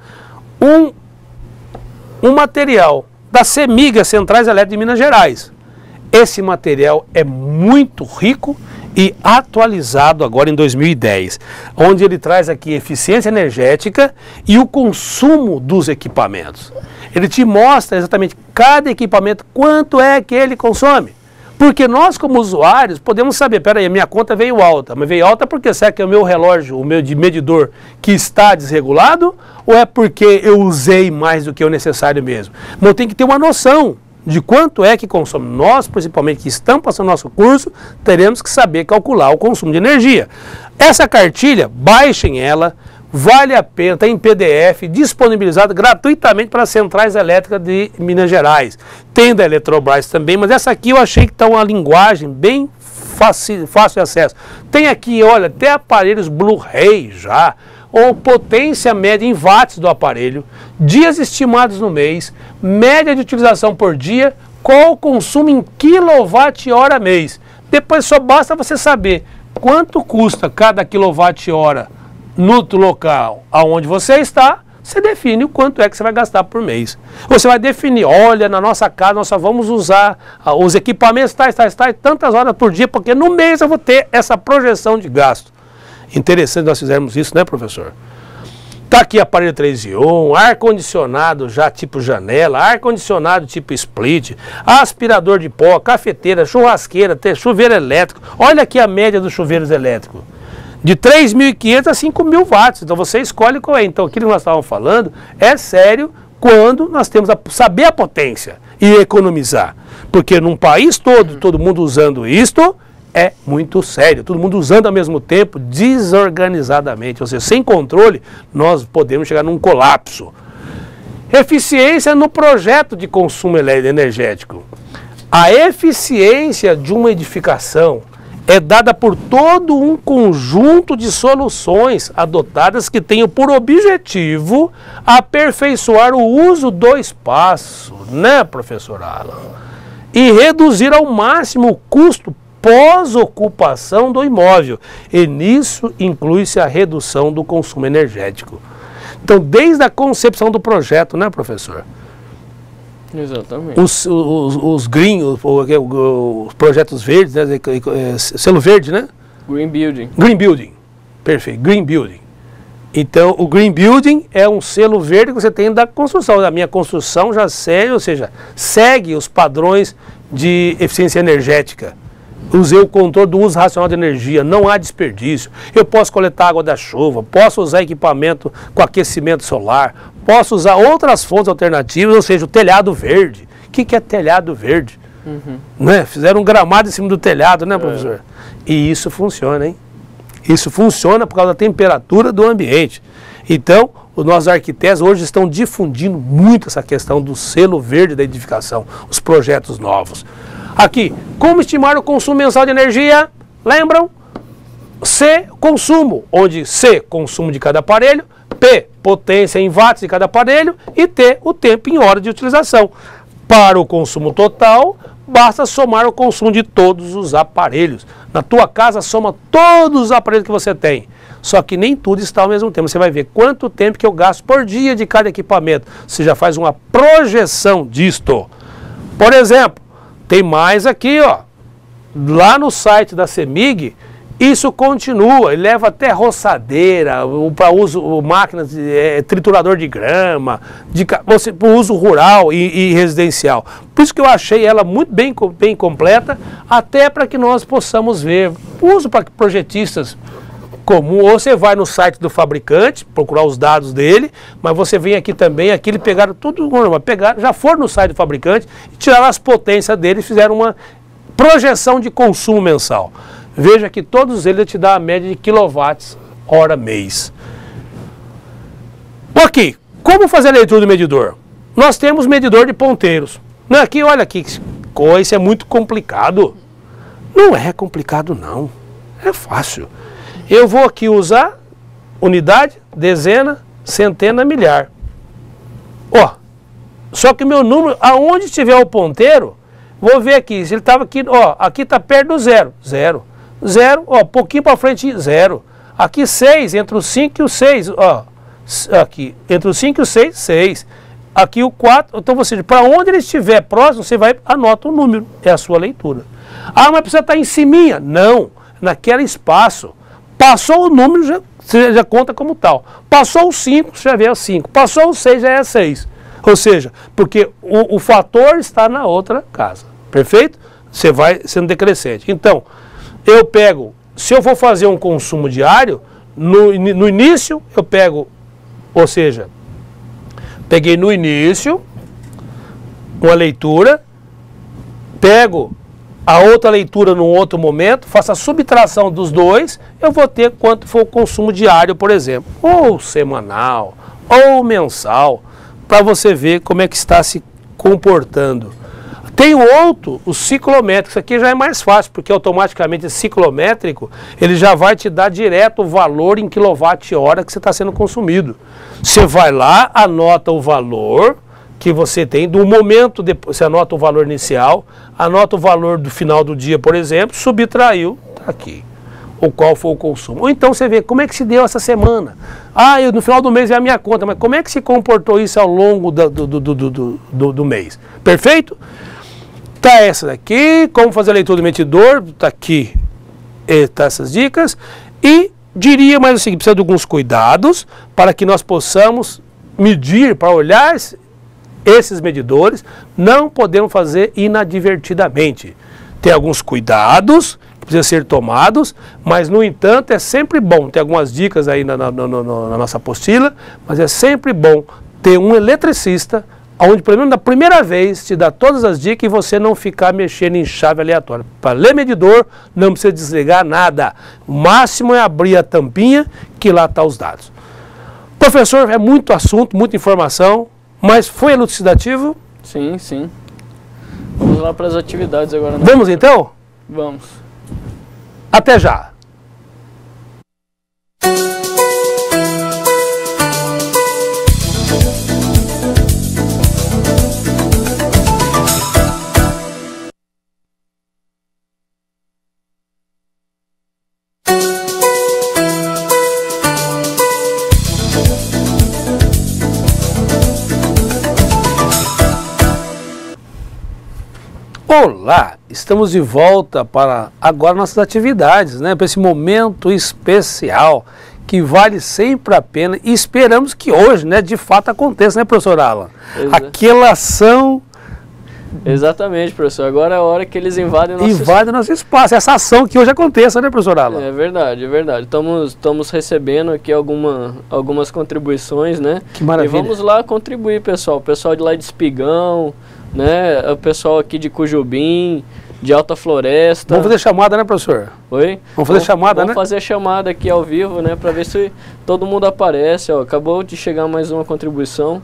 A: um material da CEMIG, Centrais Elétricas de Minas Gerais. Esse material é muito rico e atualizado agora em 2010, onde ele traz aqui eficiência energética e o consumo dos equipamentos. Ele te mostra exatamente cada equipamento, quanto é que ele consome. Porque nós, como usuários, podemos saber, peraí, a minha conta veio alta, mas veio alta porque será que é o meu relógio, o meu medidor, que está desregulado, ou é porque eu usei mais do que o necessário mesmo? Mas eu tenho que ter uma noção de quanto é que consome. Nós, principalmente, que estamos passando nosso curso, teremos que saber calcular o consumo de energia. Essa cartilha, baixem ela, vale a pena, está em PDF, disponibilizado gratuitamente para as Centrais Elétricas de Minas Gerais. Tem da Eletrobras também, mas essa aqui eu achei que está uma linguagem bem fácil de acesso. Tem aqui, olha, até aparelhos Blu-ray já, ou potência média em watts do aparelho, dias estimados no mês, média de utilização por dia, qual o consumo em quilowatt-hora mês. Depois só basta você saber quanto custa cada quilowatt-hora no local aonde você está, você define o quanto é que você vai gastar por mês. Você vai definir, olha, na nossa casa nós só vamos usar os equipamentos tais, tantas horas por dia, porque no mês eu vou ter essa projeção de gasto. Interessante nós fizermos isso, né, professor? Está aqui aparelho 3 em 1, ar-condicionado já tipo janela, ar-condicionado tipo split, aspirador de pó, cafeteira, churrasqueira, chuveiro elétrico. Olha aqui a média dos chuveiros elétricos. De 3.500 a 5.000 watts. Então você escolhe qual é. Então aquilo que nós estávamos falando é sério quando nós temos que saber a potência e economizar. Porque num país todo mundo usando isto, é muito sério. Todo mundo usando ao mesmo tempo, desorganizadamente. Ou seja, sem controle, nós podemos chegar num colapso. Eficiência no projeto de consumo energético. A eficiência de uma edificação é dada por todo um conjunto de soluções adotadas que tenham por objetivo aperfeiçoar o uso do espaço, né, professor Alan? E reduzir ao máximo o custo pós-ocupação do imóvel. E nisso inclui-se a redução do consumo energético. Então, desde a concepção do projeto, né, professor?
B: Exatamente.
A: Os green, os projetos verdes, né, selo verde, né?
B: Green Building.
A: Green Building, perfeito, Green Building. Então, o Green Building é um selo verde que você tem da construção. A minha construção já segue, ou seja, segue os padrões de eficiência energética. Usei o controle do uso racional de energia, não há desperdício. Eu posso coletar água da chuva, posso usar equipamento com aquecimento solar, posso usar outras fontes alternativas, ou seja, o telhado verde. O que é telhado verde? Né? Fizeram um gramado em cima do telhado, né, professor? E isso funciona, hein? Isso funciona por causa da temperatura do ambiente. Então, os nossos arquitetos hoje estão difundindo muito essa questão do selo verde da edificação, os projetos novos. Aqui, como estimar o consumo mensal de energia? Lembram? C, consumo, onde C, consumo de cada aparelho, P, potência em watts de cada aparelho e T, o tempo em hora de utilização. Para o consumo total, basta somar o consumo de todos os aparelhos. Na tua casa, soma todos os aparelhos que você tem. Só que nem tudo está ao mesmo tempo. Você vai ver quanto tempo que eu gasto por dia de cada equipamento. Você já faz uma projeção disto. Por exemplo, tem mais aqui, ó. Lá no site da CEMIG, isso continua, ele leva até roçadeira, para uso, máquinas, triturador de grama, para uso rural e residencial. Por isso que eu achei ela muito bem completa, até para que nós possamos ver. Uso para projetistas comum, ou você vai no site do fabricante, procurar os dados dele, mas você vem aqui também, aqui eles pegaram tudo, já foram no site do fabricante, tiraram as potências dele e fizeram uma projeção de consumo mensal. Veja que todos eles te dão a média de quilowatts hora mês. Ok, como fazer a leitura do medidor? Nós temos medidor de ponteiros. Não, aqui, olha aqui, isso é muito complicado. Não é complicado não, é fácil. Eu vou aqui usar unidade, dezena, centena, milhar. Ó, só que o meu número, aonde estiver o ponteiro, vou ver aqui, se ele estava aqui, ó, aqui está perto do zero, zero. Zero, ó, pouquinho para frente, zero. Aqui 6, entre o 5 e o 6, ó, aqui, entre o 5 e o 6, 6. Aqui o 4, então você, para onde ele estiver próximo, você vai, anota o número, é a sua leitura. Ah, mas precisa estar em ciminha? Não, naquele espaço. Passou o número, você já conta como tal. Passou o 5, você já vê o 5. Passou o 6, já é 6. Ou seja, porque o fator está na outra casa. Perfeito? Você vai sendo decrescente. Então, eu pego, se eu for fazer um consumo diário, no início eu pego, ou seja, peguei no início uma leitura, pego a outra leitura num outro momento, faço a subtração dos dois, eu vou ter quanto for o consumo diário, por exemplo, ou semanal, ou mensal, para você ver como é que está se comportando. Tem outro, o ciclométrico, isso aqui já é mais fácil, porque automaticamente esse ciclométrico, ele já vai te dar direto o valor em quilowatt-hora que você está sendo consumido. Você vai lá, anota o valor que você tem do momento, depois você anota o valor inicial, anota o valor do final do dia, por exemplo, subtraiu, está aqui, o qual foi o consumo. Ou então você vê como é que se deu essa semana. Ah, no final do mês é a minha conta, mas como é que se comportou isso ao longo do mês? Perfeito? Tá essa daqui, como fazer a leitura do medidor, tá aqui, tá essas dicas. E diria mais o seguinte, precisa de alguns cuidados para que nós possamos medir, para olhar esses medidores, não podemos fazer inadvertidamente. Tem alguns cuidados que precisam ser tomados, mas, no entanto, é sempre bom, tem algumas dicas aí na nossa apostila, mas é sempre bom ter um eletricista, onde, pelo menos, na primeira vez, te dá todas as dicas e você não ficar mexendo em chave aleatória. Para ler medidor, não precisa desligar nada. O máximo é abrir a tampinha, que lá estão os dados. Professor, é muito assunto, muita informação, mas foi elucidativo?
B: Sim, sim. Vamos lá para as atividades agora. Né?
A: Vamos então?
B: Vamos.
A: Até já. Olá, estamos de volta para agora nossas atividades, né? Para esse momento especial que vale sempre a pena e esperamos que hoje, né, de fato aconteça, né, professor Alan? Aquela ação...
B: Exatamente, professor. Agora é a hora que eles invadem
A: nosso espaço. Essa ação que hoje aconteça, né, professor Alan?
B: É verdade, é verdade. Estamos recebendo aqui algumas contribuições, né?
A: Que maravilha.
B: E vamos lá contribuir, pessoal. O pessoal de lá de Espigão, né? O pessoal aqui de Cujubim, de Alta Floresta.
A: Vamos fazer chamada, né, professor?
B: Oi?
A: Vamos fazer chamada, né?
B: Vamos fazer chamada aqui ao vivo, né? Para ver se todo mundo aparece. Ó, acabou de chegar mais uma contribuição.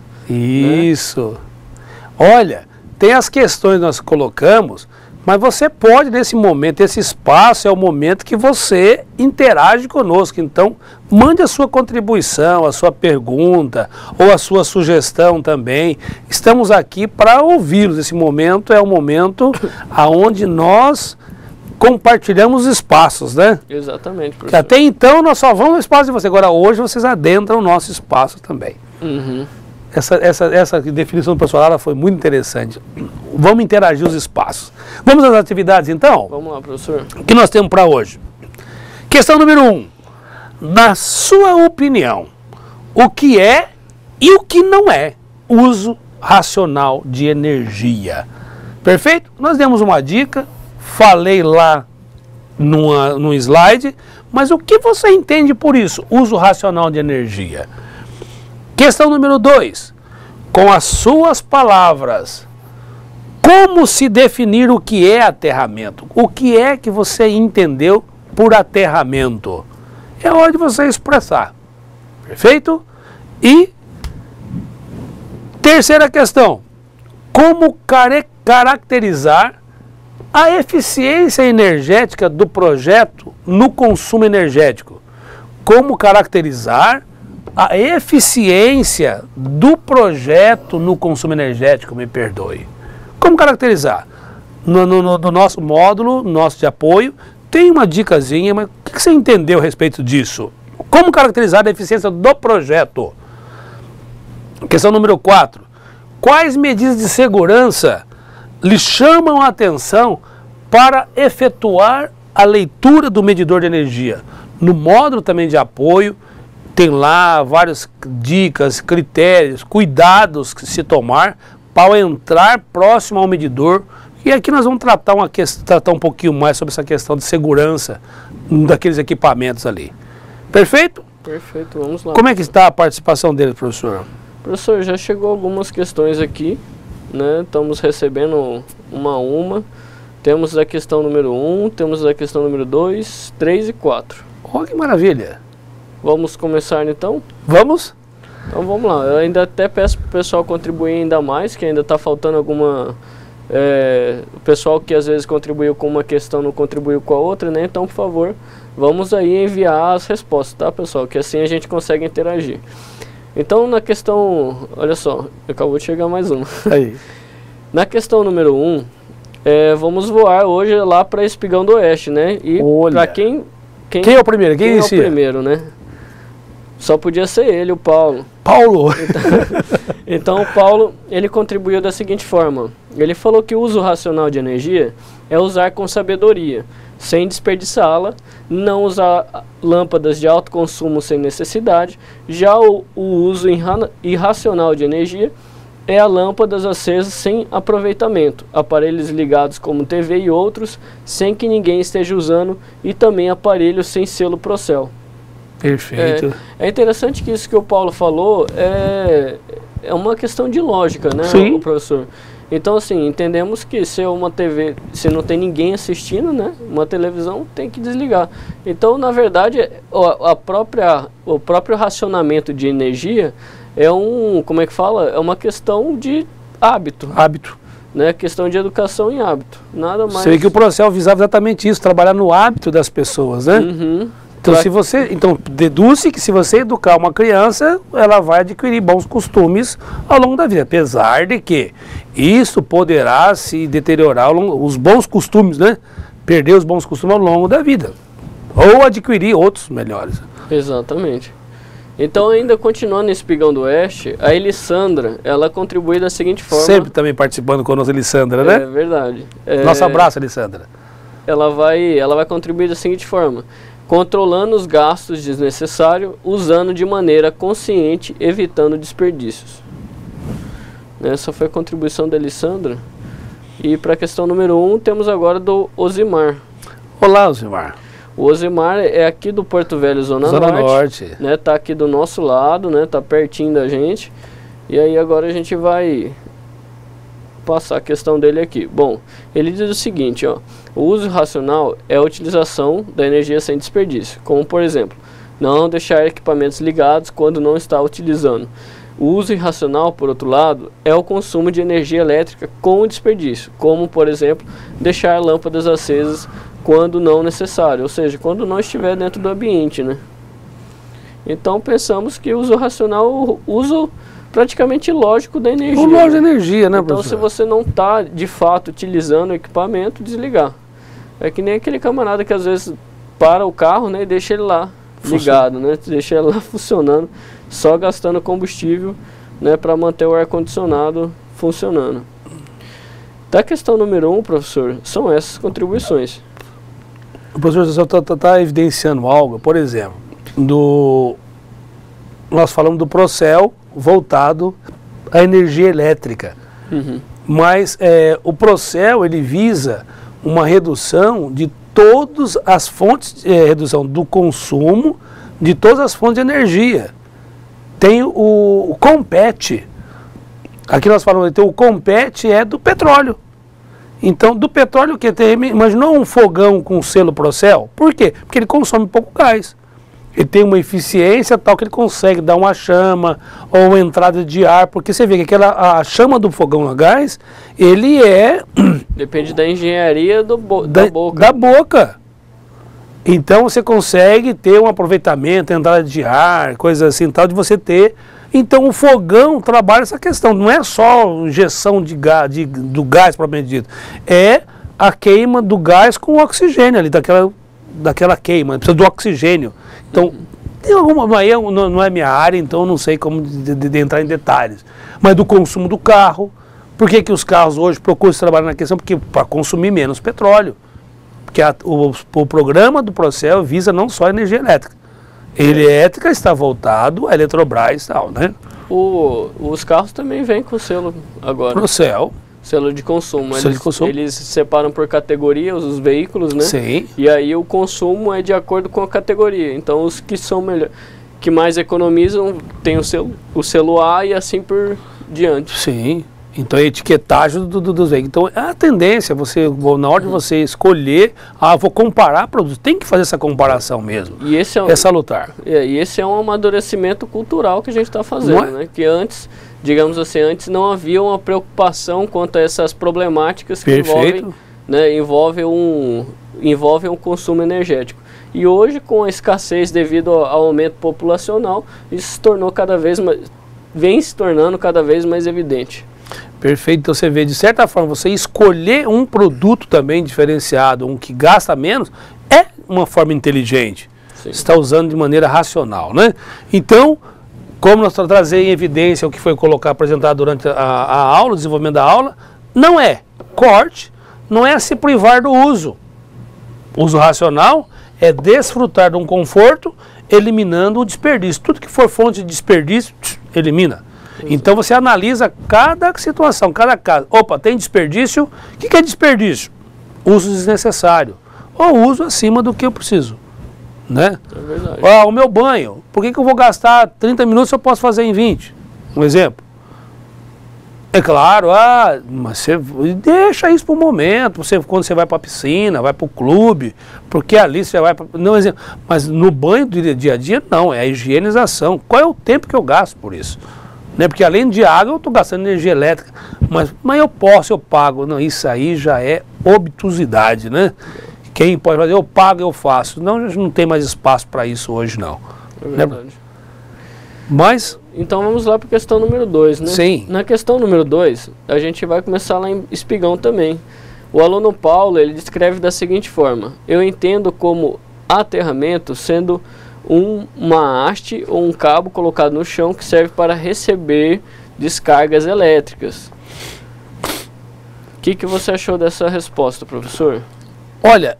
A: Isso. Né? Olha... Tem as questões que nós colocamos, mas você pode, nesse momento, esse espaço é o momento que você interage conosco. Então, mande a sua contribuição, a sua pergunta ou a sua sugestão também. Estamos aqui para ouvi-los. Esse momento é o momento onde nós compartilhamos espaços, né?
B: Exatamente, professor.
A: Que até então nós só vamos no espaço de você. Agora, hoje, vocês adentram o nosso espaço também.
B: Uhum.
A: Essa definição do professor Alan foi muito interessante. Vamos interagir os espaços. Vamos às atividades, então?
B: Vamos lá, professor.
A: O que nós temos para hoje? Questão número 1. Na sua opinião, o que é e o que não é uso racional de energia? Perfeito? Nós demos uma dica, falei lá num slide, mas o que você entende por isso, uso racional de energia? Questão número 2. Com as suas palavras, como se definir o que é aterramento? O que é que você entendeu por aterramento? É hora de você expressar. Perfeito? E terceira questão. Como caracterizar a eficiência energética do projeto no consumo energético? Como caracterizar a eficiência do projeto no consumo energético, me perdoe. Como caracterizar? No nosso módulo, nosso de apoio, tem uma dicasinha, mas o que você entendeu a respeito disso? Como caracterizar a eficiência do projeto? Questão número 4. Quais medidas de segurança lhe chamam a atenção para efetuar a leitura do medidor de energia? No módulo também de apoio, tem lá várias dicas, critérios, cuidados que se tomar para entrar próximo ao medidor. E aqui nós vamos tratar um pouquinho mais sobre essa questão de segurança daqueles equipamentos ali. Perfeito?
B: Perfeito, vamos lá.
A: Como é que está a participação dele, professor?
B: Professor, já chegou algumas questões aqui, né? Estamos recebendo uma a uma. Temos a questão número 1, temos a questão número 2, 3 e 4.
A: Olha que maravilha!
B: Vamos começar então?
A: Vamos?
B: Então vamos lá. Eu ainda até peço para o pessoal contribuir ainda mais, que ainda está faltando alguma... o pessoal que às vezes contribuiu com uma questão não contribuiu com a outra, né? Então, por favor, vamos aí enviar as respostas, tá, pessoal? Que assim a gente consegue interagir. Então, na questão... Olha só, acabou de chegar mais uma.
A: Aí.
B: Na questão número 1, vamos voar hoje lá para Espigão do Oeste, né? E para quem
A: é o primeiro? Quem
B: é o primeiro, né? Só podia ser ele, o Paulo.
A: Paulo!
B: Então o Paulo, ele contribuiu da seguinte forma. Ele falou que o uso racional de energia é usar com sabedoria, sem desperdiçá-la, não usar lâmpadas de alto consumo sem necessidade. Já o uso irracional de energia é a lâmpadas acesas sem aproveitamento, aparelhos ligados como TV e outros, sem que ninguém esteja usando, e também aparelhos sem selo Procel.
A: Perfeito.
B: É interessante que isso que o Paulo falou é uma questão de lógica, né,
A: Sim.
B: professor? Então, assim, entendemos que se é uma TV, se não tem ninguém assistindo, né, uma televisão tem que desligar. Então, na verdade, o próprio racionamento de energia é como é que fala? É uma questão de hábito.
A: Hábito.
B: Né, questão de educação e hábito. Nada mais.
A: Você vê que o Procel visava exatamente isso, trabalhar no hábito das pessoas, né?
B: Uhum.
A: Então, deduz-se que se você educar uma criança, ela vai adquirir bons costumes ao longo da vida. Apesar de que isso poderá se deteriorar, os bons costumes, né? Perder os bons costumes ao longo da vida. Ou adquirir outros melhores.
B: Exatamente. Então, ainda continuando em Espigão do Oeste, a Elissandra, ela contribui da seguinte forma...
A: Sempre também participando conosco, Elissandra, né?
B: É verdade.
A: Nosso abraço, Elissandra.
B: Ela vai contribuir da seguinte forma: controlando os gastos desnecessários, usando de maneira consciente, evitando desperdícios. Essa foi a contribuição da Elissandra. E para a questão número 1, temos agora do Osimar.
A: Olá, Osimar.
B: O Osimar é aqui do Porto Velho, Zona Norte. Né, tá aqui do nosso lado, né, tá pertinho da gente. E aí agora a gente vai passar a questão dele aqui. Bom, ele diz o seguinte, ó: o uso racional é a utilização da energia sem desperdício, como por exemplo, não deixar equipamentos ligados quando não está utilizando. O uso irracional, por outro lado, é o consumo de energia elétrica com desperdício, como por exemplo, deixar lâmpadas acesas quando não necessário, ou seja, quando não estiver dentro do ambiente, né? Então pensamos que o uso racional é o uso praticamente lógico da energia.
A: O lógico da energia, né,
B: então,
A: professor?
B: se você não está, de fato, utilizando o equipamento, desligar. É que nem aquele camarada que às vezes para o carro, né, e deixa ele lá ligado, né? Deixa ele lá funcionando, só gastando combustível, né, para manter o ar-condicionado funcionando. Da questão número 1, professor, são essas contribuições.
A: O professor só está evidenciando algo, por exemplo, nós falamos do Procel voltado à energia elétrica.
B: Uhum.
A: Mas o Procel, ele visa uma redução de todas as fontes, redução do consumo de todas as fontes de energia. Tem o Compete. Aqui nós falamos, então, o Compete é do petróleo. Então, do petróleo que tem, imaginou um fogão com selo Procel? Por quê? Porque ele consome pouco gás. Ele tem uma eficiência tal que ele consegue dar uma chama ou uma entrada de ar, porque você vê que a chama do fogão a gás, ele
B: depende da engenharia da boca.
A: Da boca. Então você consegue ter um aproveitamento, entrada de ar, coisa assim, tal, de você ter. Então o fogão trabalha essa questão, não é só injeção de gás, do gás propriamente dito, é a queima do gás com o oxigênio ali, daquela queima, precisa do oxigênio. Então, tem alguma, aí não é minha área, então eu não sei como de entrar em detalhes. Mas do consumo do carro, por que os carros hoje procuram se trabalhar na questão? Porque para consumir menos petróleo. Porque o programa do Procel visa não só a energia elétrica. Elétrica está voltado à Eletrobras e tal, né?
B: Os carros também vêm com selo agora.
A: Procel.
B: Selo de consumo.
A: Eles
B: separam por categorias os veículos, né?
A: Sim.
B: E aí o consumo é de acordo com a categoria. Então os que são melhor, que mais economizam, tem o selo A e assim por diante.
A: Sim. Então a etiquetagem dos veículos. Então a tendência, na hora de você escolher, vou comparar produtos, tem que fazer essa comparação mesmo.
B: E esse
A: salutar.
B: E esse é um amadurecimento cultural que a gente está fazendo, né? Que antes, digamos assim, não havia uma preocupação quanto a essas problemáticas que envolvem um consumo energético. E hoje, com a escassez devido ao aumento populacional, isso vem se tornando cada vez mais evidente.
A: Perfeito, então você vê, de certa forma, você escolher um produto também diferenciado, um que gasta menos, é uma forma inteligente. Sim. Você está usando de maneira racional, né? Então, como nós trazer em evidência o que foi apresentado durante a aula, o desenvolvimento da aula, não é corte, não é se privar do uso. O uso racional é desfrutar de um conforto, eliminando o desperdício. Tudo que for fonte de desperdício, elimina. Então você analisa cada situação, cada caso. Opa, tem desperdício? O que é desperdício? Uso desnecessário. Ou uso acima do que eu preciso. Né?
B: É verdade.
A: O meu banho, por que eu vou gastar 30 minutos se eu posso fazer em 20? Um exemplo. É claro, mas você deixa isso para o momento, quando você vai para a piscina, vai para o clube, porque ali você vai para... Não, mas no banho do dia a dia, não, é a higienização. Qual é o tempo que eu gasto por isso? Né? Porque além de água, eu estou gastando energia elétrica, mas eu pago. Não, isso aí já é obtusidade, né? Quem pode fazer, eu pago, eu faço. Não, a gente não tem mais espaço para isso hoje, não.
B: É verdade.
A: Né? Mas...
B: Então vamos lá para a questão número 2, né?
A: Sim.
B: Na questão número 2, a gente vai começar lá em Espigão também. O aluno Paulo, ele descreve da seguinte forma: eu entendo como aterramento sendo uma haste ou um cabo colocado no chão que serve para receber descargas elétricas. O que você achou dessa resposta, professor?
A: Olha,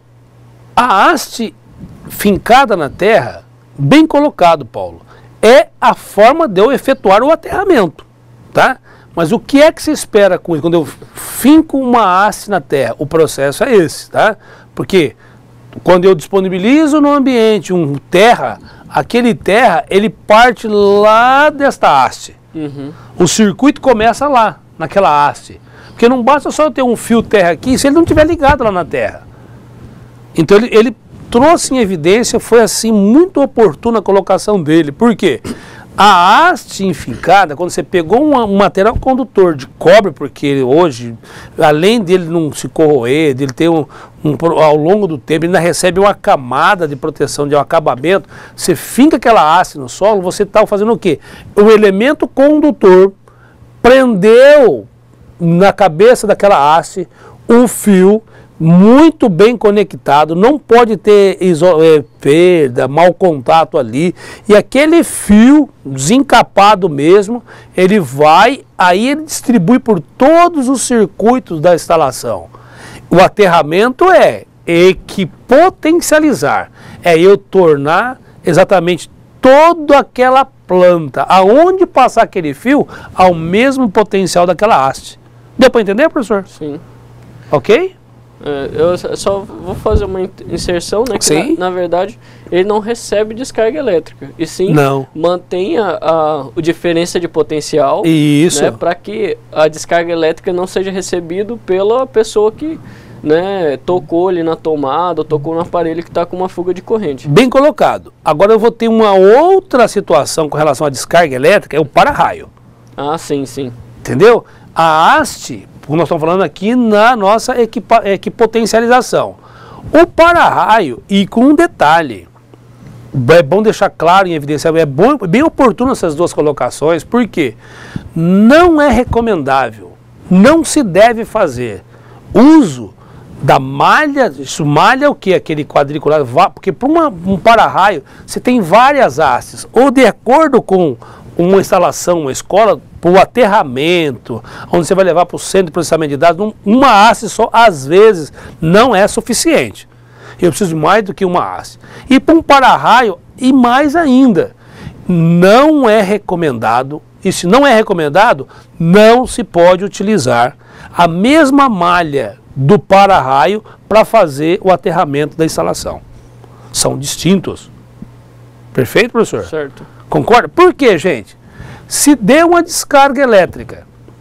A: a haste fincada na terra, bem colocado, Paulo, é a forma de eu efetuar o aterramento, tá? Mas o que é que se espera com isso? Quando eu finco uma haste na terra, o processo é esse, tá? Porque quando eu disponibilizo no ambiente aquele terra, ele parte lá desta haste.
B: Uhum.
A: O circuito começa lá, naquela haste. Porque não basta só eu ter um fio terra aqui, se ele não estiver ligado lá na terra. Então ele trouxe em evidência, foi assim muito oportuna a colocação dele. Por quê? A haste enfincada, quando você pegou um material condutor de cobre, porque hoje, além dele não se corroer, dele ter ao longo do tempo, ele ainda recebe uma camada de proteção, de um acabamento, você finca aquela haste no solo, você está fazendo o quê? O elemento condutor prendeu na cabeça daquela haste um fio muito bem conectado, não pode ter perda, mau contato ali, e aquele fio desencapado mesmo, ele distribui por todos os circuitos da instalação. O aterramento é equipotencializar, é eu tornar exatamente toda aquela planta, aonde passar aquele fio, ao mesmo potencial daquela haste. Deu para entender, professor?
B: Sim.
A: Ok?
B: Eu só vou fazer uma inserção, né? Que na verdade ele não recebe descarga elétrica, e sim mantém a diferença de potencial, né, para que a descarga elétrica não seja recebida pela pessoa que, né, tocou ali na tomada, tocou no aparelho que está com uma fuga de corrente.
A: Bem colocado. Agora eu vou ter uma outra situação com relação à descarga elétrica, é o para-raio.
B: Ah, sim, sim.
A: Entendeu? A haste, nós estamos falando aqui na nossa equipotencialização. O para-raio, e com um detalhe, é bom deixar claro em evidência, bem oportuno essas duas colocações, porque não é recomendável, não se deve fazer uso da malha. Isso, malha é o que? Aquele quadriculado, porque para um para-raio você tem várias hastes, ou de acordo com uma instalação, uma escola, para o aterramento, onde você vai levar para o centro de processamento de dados, uma haste só, às vezes, não é suficiente. Eu preciso de mais do que uma haste. E para um para-raio, e mais ainda, não é recomendado, e se não é recomendado, não se pode utilizar a mesma malha do para-raio para fazer o aterramento da instalação. São distintos. Perfeito, professor?
B: Certo.
A: Concorda? Por quê, gente? Se deu uma descarga elétrica,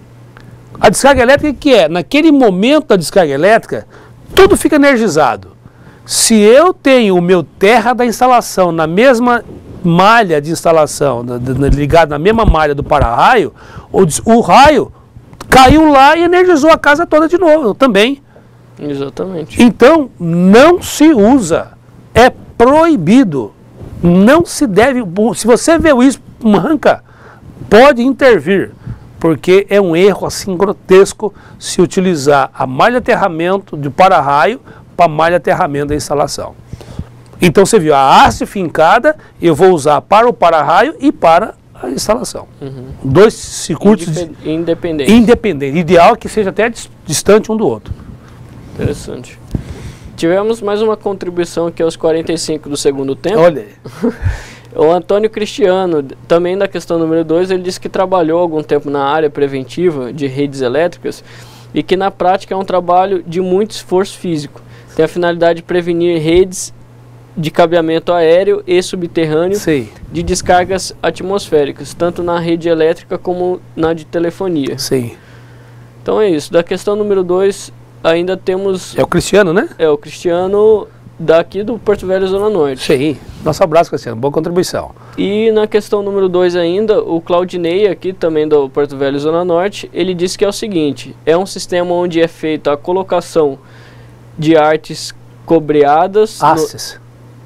A: a descarga elétrica que é? Naquele momento da descarga elétrica, tudo fica energizado. Se eu tenho o meu terra da instalação na mesma malha de instalação, ligado na mesma malha do para-raio, o raio caiu lá e energizou a casa toda de novo também.
B: Exatamente.
A: Então, não se usa, é proibido. Não se deve, se você vê isso, manca, pode intervir, porque é um erro assim grotesco se utilizar a malha aterramento de para-raio para a malha aterramento da instalação. Então você viu, a haste fincada eu vou usar para o para-raio e para a instalação. Uhum. Dois circuitos independentes. Ideal é que seja até distante um do outro.
B: Interessante. Tivemos mais uma contribuição aqui aos 45 do segundo tempo.
A: Olha aí.
B: O Antônio Cristiano, também da questão número 2, ele disse que trabalhou algum tempo na área preventiva de redes elétricas e que na prática é um trabalho de muito esforço físico. Tem a finalidade de prevenir redes de cabeamento aéreo e subterrâneo de descargas atmosféricas, tanto na rede elétrica como na de telefonia. Então é isso. Da questão número 2, ainda temos...
A: É o Cristiano, né?
B: É o Cristiano daqui do Porto Velho, Zona Norte.
A: Sim. Nosso abraço, Cristiano. Boa contribuição.
B: E na questão número 2 ainda, o Claudinei, aqui também do Porto Velho, Zona Norte, ele disse que é o seguinte: é um sistema onde é feita a colocação de artes cobreadas...
A: Hastes.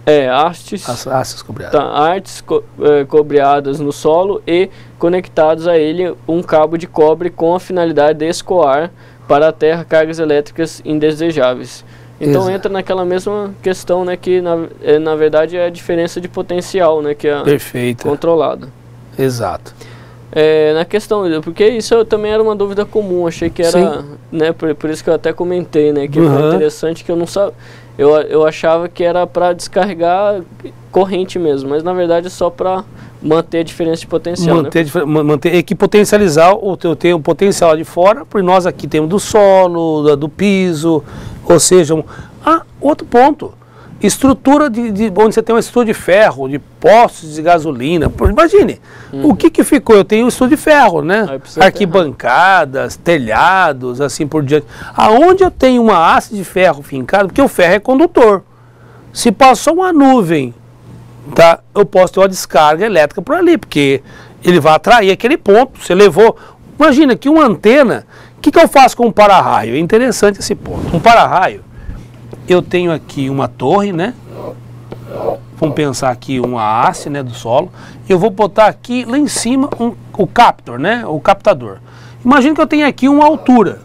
B: Hastes cobreadas. Artes cobreadas no solo e conectados a ele um cabo de cobre com a finalidade de escoar para a terra cargas elétricas indesejáveis. Então entra naquela mesma questão, né, que na verdade é a diferença de potencial, né, que é controlada.
A: Exato.
B: Na questão, porque isso também era uma dúvida comum, achei que era, né, por isso que eu até comentei, né, que foi interessante que eu não sabia, eu achava que era para descarregar corrente mesmo, mas na verdade é só para manter a diferença de potencial.
A: Manter que potencializar eu tenho o potencial lá de fora, porque nós aqui temos do solo, do piso, ou seja, outro ponto, estrutura onde você tem uma estrutura de ferro, de postos de gasolina. Imagine, o que ficou? Eu tenho um estrutura de ferro, né? Arquibancadas, telhados, assim por diante. Aonde eu tenho uma haste de ferro fincada, porque o ferro é condutor. Se passou uma nuvem, tá, eu posso ter uma descarga elétrica por ali, porque ele vai atrair aquele ponto. Você levou... Imagina que uma antena... O que eu faço com um para-raio? É interessante esse ponto. Um para-raio, eu tenho aqui uma torre, né? Vamos pensar aqui uma haste, né, do solo. Eu vou botar aqui lá em cima o captor, né? O captador. Imagina que eu tenho aqui uma altura.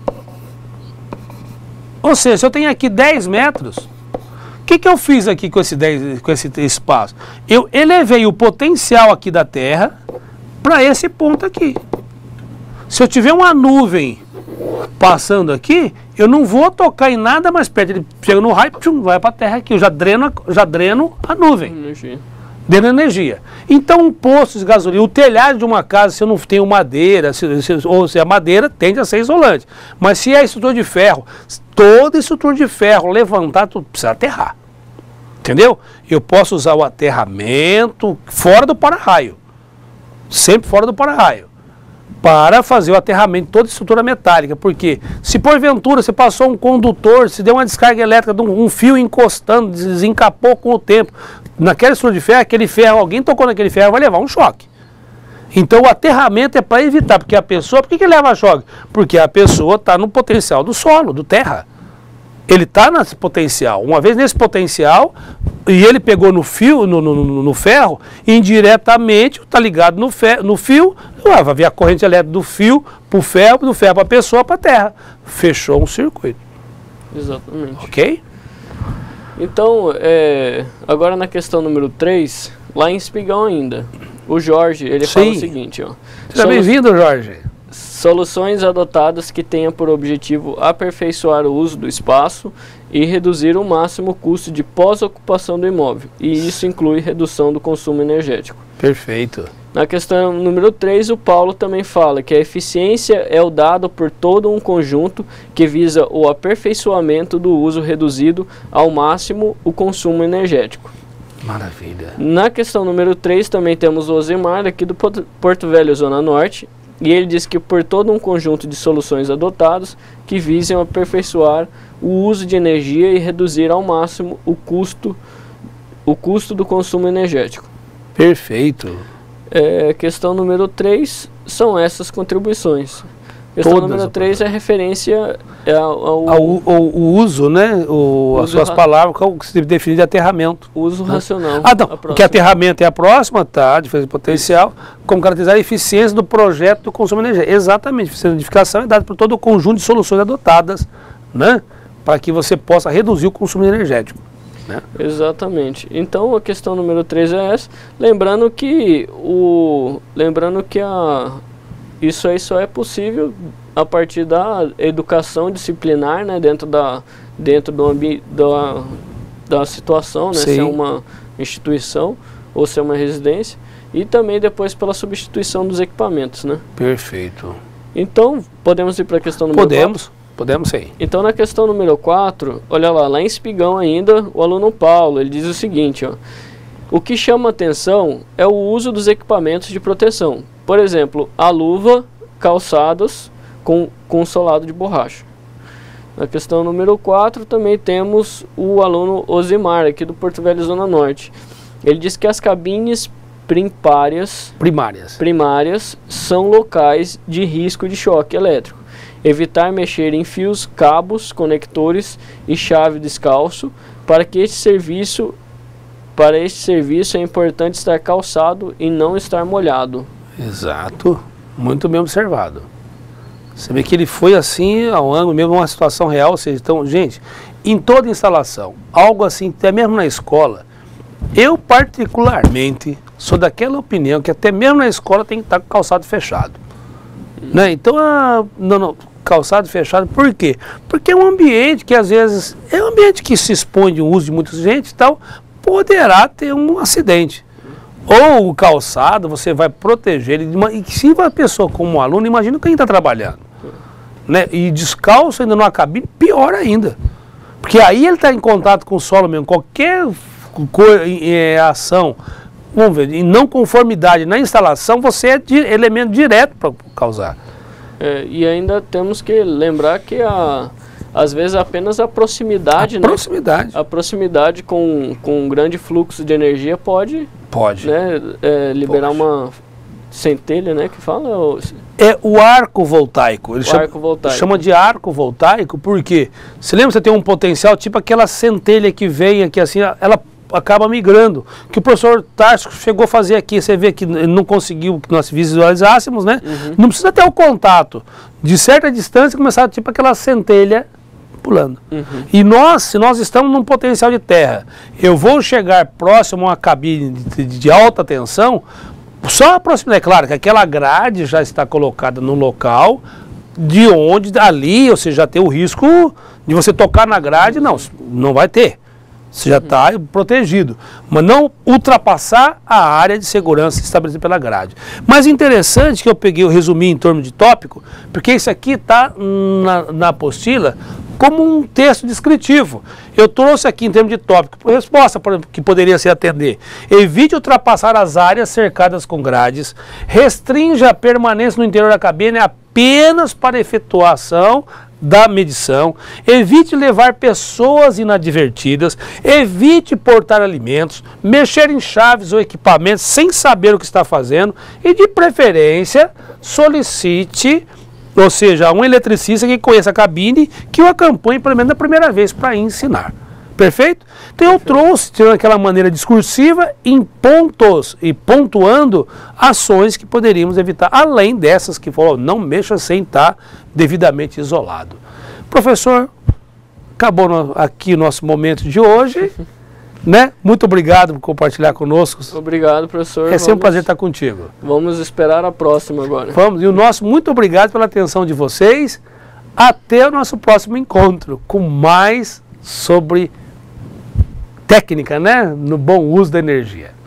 A: Ou seja, se eu tenho aqui 10 metros, o que eu fiz aqui com esse espaço? Eu elevei o potencial aqui da Terra para esse ponto aqui. Se eu tiver uma nuvem passando aqui, eu não vou tocar em nada mais perto. Ele chega no raio, vai para a Terra aqui. Eu já dreno a nuvem. Dreno energia. Então, um posto de gasolina, o telhado de uma casa, se eu não tenho madeira, ou se a madeira tende a ser isolante. Mas se é estrutura de ferro, toda estrutura de ferro levantar, tudo precisa aterrar. Entendeu? Eu posso usar o aterramento fora do para-raio. Sempre fora do para-raio. Para fazer o aterramento de toda a estrutura metálica, porque se porventura você passou um condutor, se deu uma descarga elétrica de um fio encostando, desencapou com o tempo, naquela estrutura de ferro, aquele ferro, alguém tocou naquele ferro, vai levar um choque. Então o aterramento é para evitar, porque a pessoa, por que leva choque? Porque a pessoa está no potencial do solo, do terra. Ele está nesse potencial. Uma vez nesse potencial, e ele pegou no fio, no ferro, indiretamente está ligado no fio, vai vir a corrente elétrica do fio para o ferro, do ferro para a pessoa, para a terra. Fechou um circuito.
B: Exatamente.
A: Ok?
B: Então, agora na questão número 3, lá em Espigão ainda, o Jorge, ele fala o seguinte, ó.
A: Seja bem-vindo, Jorge.
B: Soluções adotadas que tenham por objetivo aperfeiçoar o uso do espaço e reduzir ao máximo o custo de pós-ocupação do imóvel. E isso inclui redução do consumo energético.
A: Perfeito.
B: Na questão número 3, o Paulo também fala que a eficiência é o dado por todo um conjunto que visa o aperfeiçoamento do uso reduzido ao máximo o consumo energético.
A: Maravilha.
B: Na questão número 3 também temos o Osimar, aqui do Porto Velho, Zona Norte. E ele diz que por todo um conjunto de soluções adotadas que visam aperfeiçoar o uso de energia e reduzir ao máximo o custo do consumo energético.
A: Perfeito.
B: Questão número 3 são essas contribuições. Questão número 3 é referência ao
A: uso, né? As suas palavras, que se define de aterramento.
B: Uso racional.
A: Não, porque aterramento é a próxima, tá? Diferença de potencial. Como caracterizar a eficiência do projeto do consumo energético. Exatamente. A identificação é dada por todo o conjunto de soluções adotadas, né? Para que você possa reduzir o consumo energético. Né?
B: Exatamente. Então a questão número 3 é essa. Lembrando que isso aí só é possível a partir da educação disciplinar, né, dentro da situação, né, se é uma instituição, ou ser uma residência, e também depois pela substituição dos equipamentos, né?
A: Perfeito.
B: Então, podemos ir para a questão número 4?
A: Podemos sim.
B: Então, na questão número 4, olha lá em Espigão ainda, o aluno Paulo, ele diz o seguinte, ó: o que chama atenção é o uso dos equipamentos de proteção. Por exemplo, a luva, calçados com solado de borracha. Na questão número 4 também temos o aluno Osimar, aqui do Porto Velho, Zona Norte. Ele diz que as cabines primárias são locais de risco de choque elétrico. Evitar mexer em fios, cabos, conectores e chave descalço. Para este serviço é importante estar calçado e não estar molhado.
A: Exato, muito bem observado. Você vê que ele foi assim ao ângulo, mesmo uma situação real. Ou seja, então, gente, em toda instalação, algo assim, até mesmo na escola, eu particularmente sou daquela opinião que até mesmo na escola tem que estar com calçado fechado. Né? Então, calçado fechado, por quê? Porque é um ambiente que às vezes, é um ambiente que se expõe de uso de muita gente e tal, poderá ter um acidente. Ou o calçado, você vai proteger ele, e se uma pessoa como um aluno, imagina quem está trabalhando, né? E descalço ainda numa cabine, pior ainda. Porque aí ele está em contato com o solo mesmo, qualquer ação, vamos ver, em não conformidade na instalação, você é elemento direto para causar.
B: E ainda temos que lembrar que às vezes apenas a proximidade, a proximidade com um grande fluxo de energia pode né, liberar uma centelha, né, que fala?
A: É o arco voltaico. Ele chama de arco voltaico porque, você lembra, você tem um potencial tipo aquela centelha que vem aqui assim, ela acaba migrando, que o professor Tarso chegou a fazer aqui, você vê que não conseguiu que nós visualizássemos, né? Uhum. Não precisa ter o contato, de certa distância começar tipo aquela centelha pulando. Uhum. E se nós estamos num potencial de terra, eu vou chegar próximo a uma cabine de alta tensão, só a proximidade, é claro que aquela grade já está colocada no local, de onde ali, ou seja, já tem o risco de você tocar na grade, não vai ter. Você já está protegido, mas não ultrapassar a área de segurança estabelecida pela grade. Mas interessante que eu resumi em torno de tópico, porque isso aqui está na apostila como um texto descritivo. Eu trouxe aqui em termos de tópico, resposta que poderia ser atender: evite ultrapassar as áreas cercadas com grades, restrinja a permanência no interior da cabine apenas para efetuação da medição, evite levar pessoas inadvertidas, evite portar alimentos, mexer em chaves ou equipamentos sem saber o que está fazendo e, de preferência, solicite, ou seja, um eletricista que conheça a cabine, que o acompanhe pelo menos da primeira vez para ensinar. Perfeito? Então eu trouxe, de aquela maneira discursiva, em pontos e pontuando ações que poderíamos evitar, além dessas que falou, não mexa sem estar devidamente isolado. Professor, acabou aqui o nosso momento de hoje, né? Muito obrigado por compartilhar conosco.
B: Obrigado, professor.
A: É sempre um prazer estar contigo.
B: Vamos esperar a próxima agora.
A: Vamos, e o nosso muito obrigado pela atenção de vocês. Até o nosso próximo encontro, com mais sobre técnica, né? No bom uso da energia.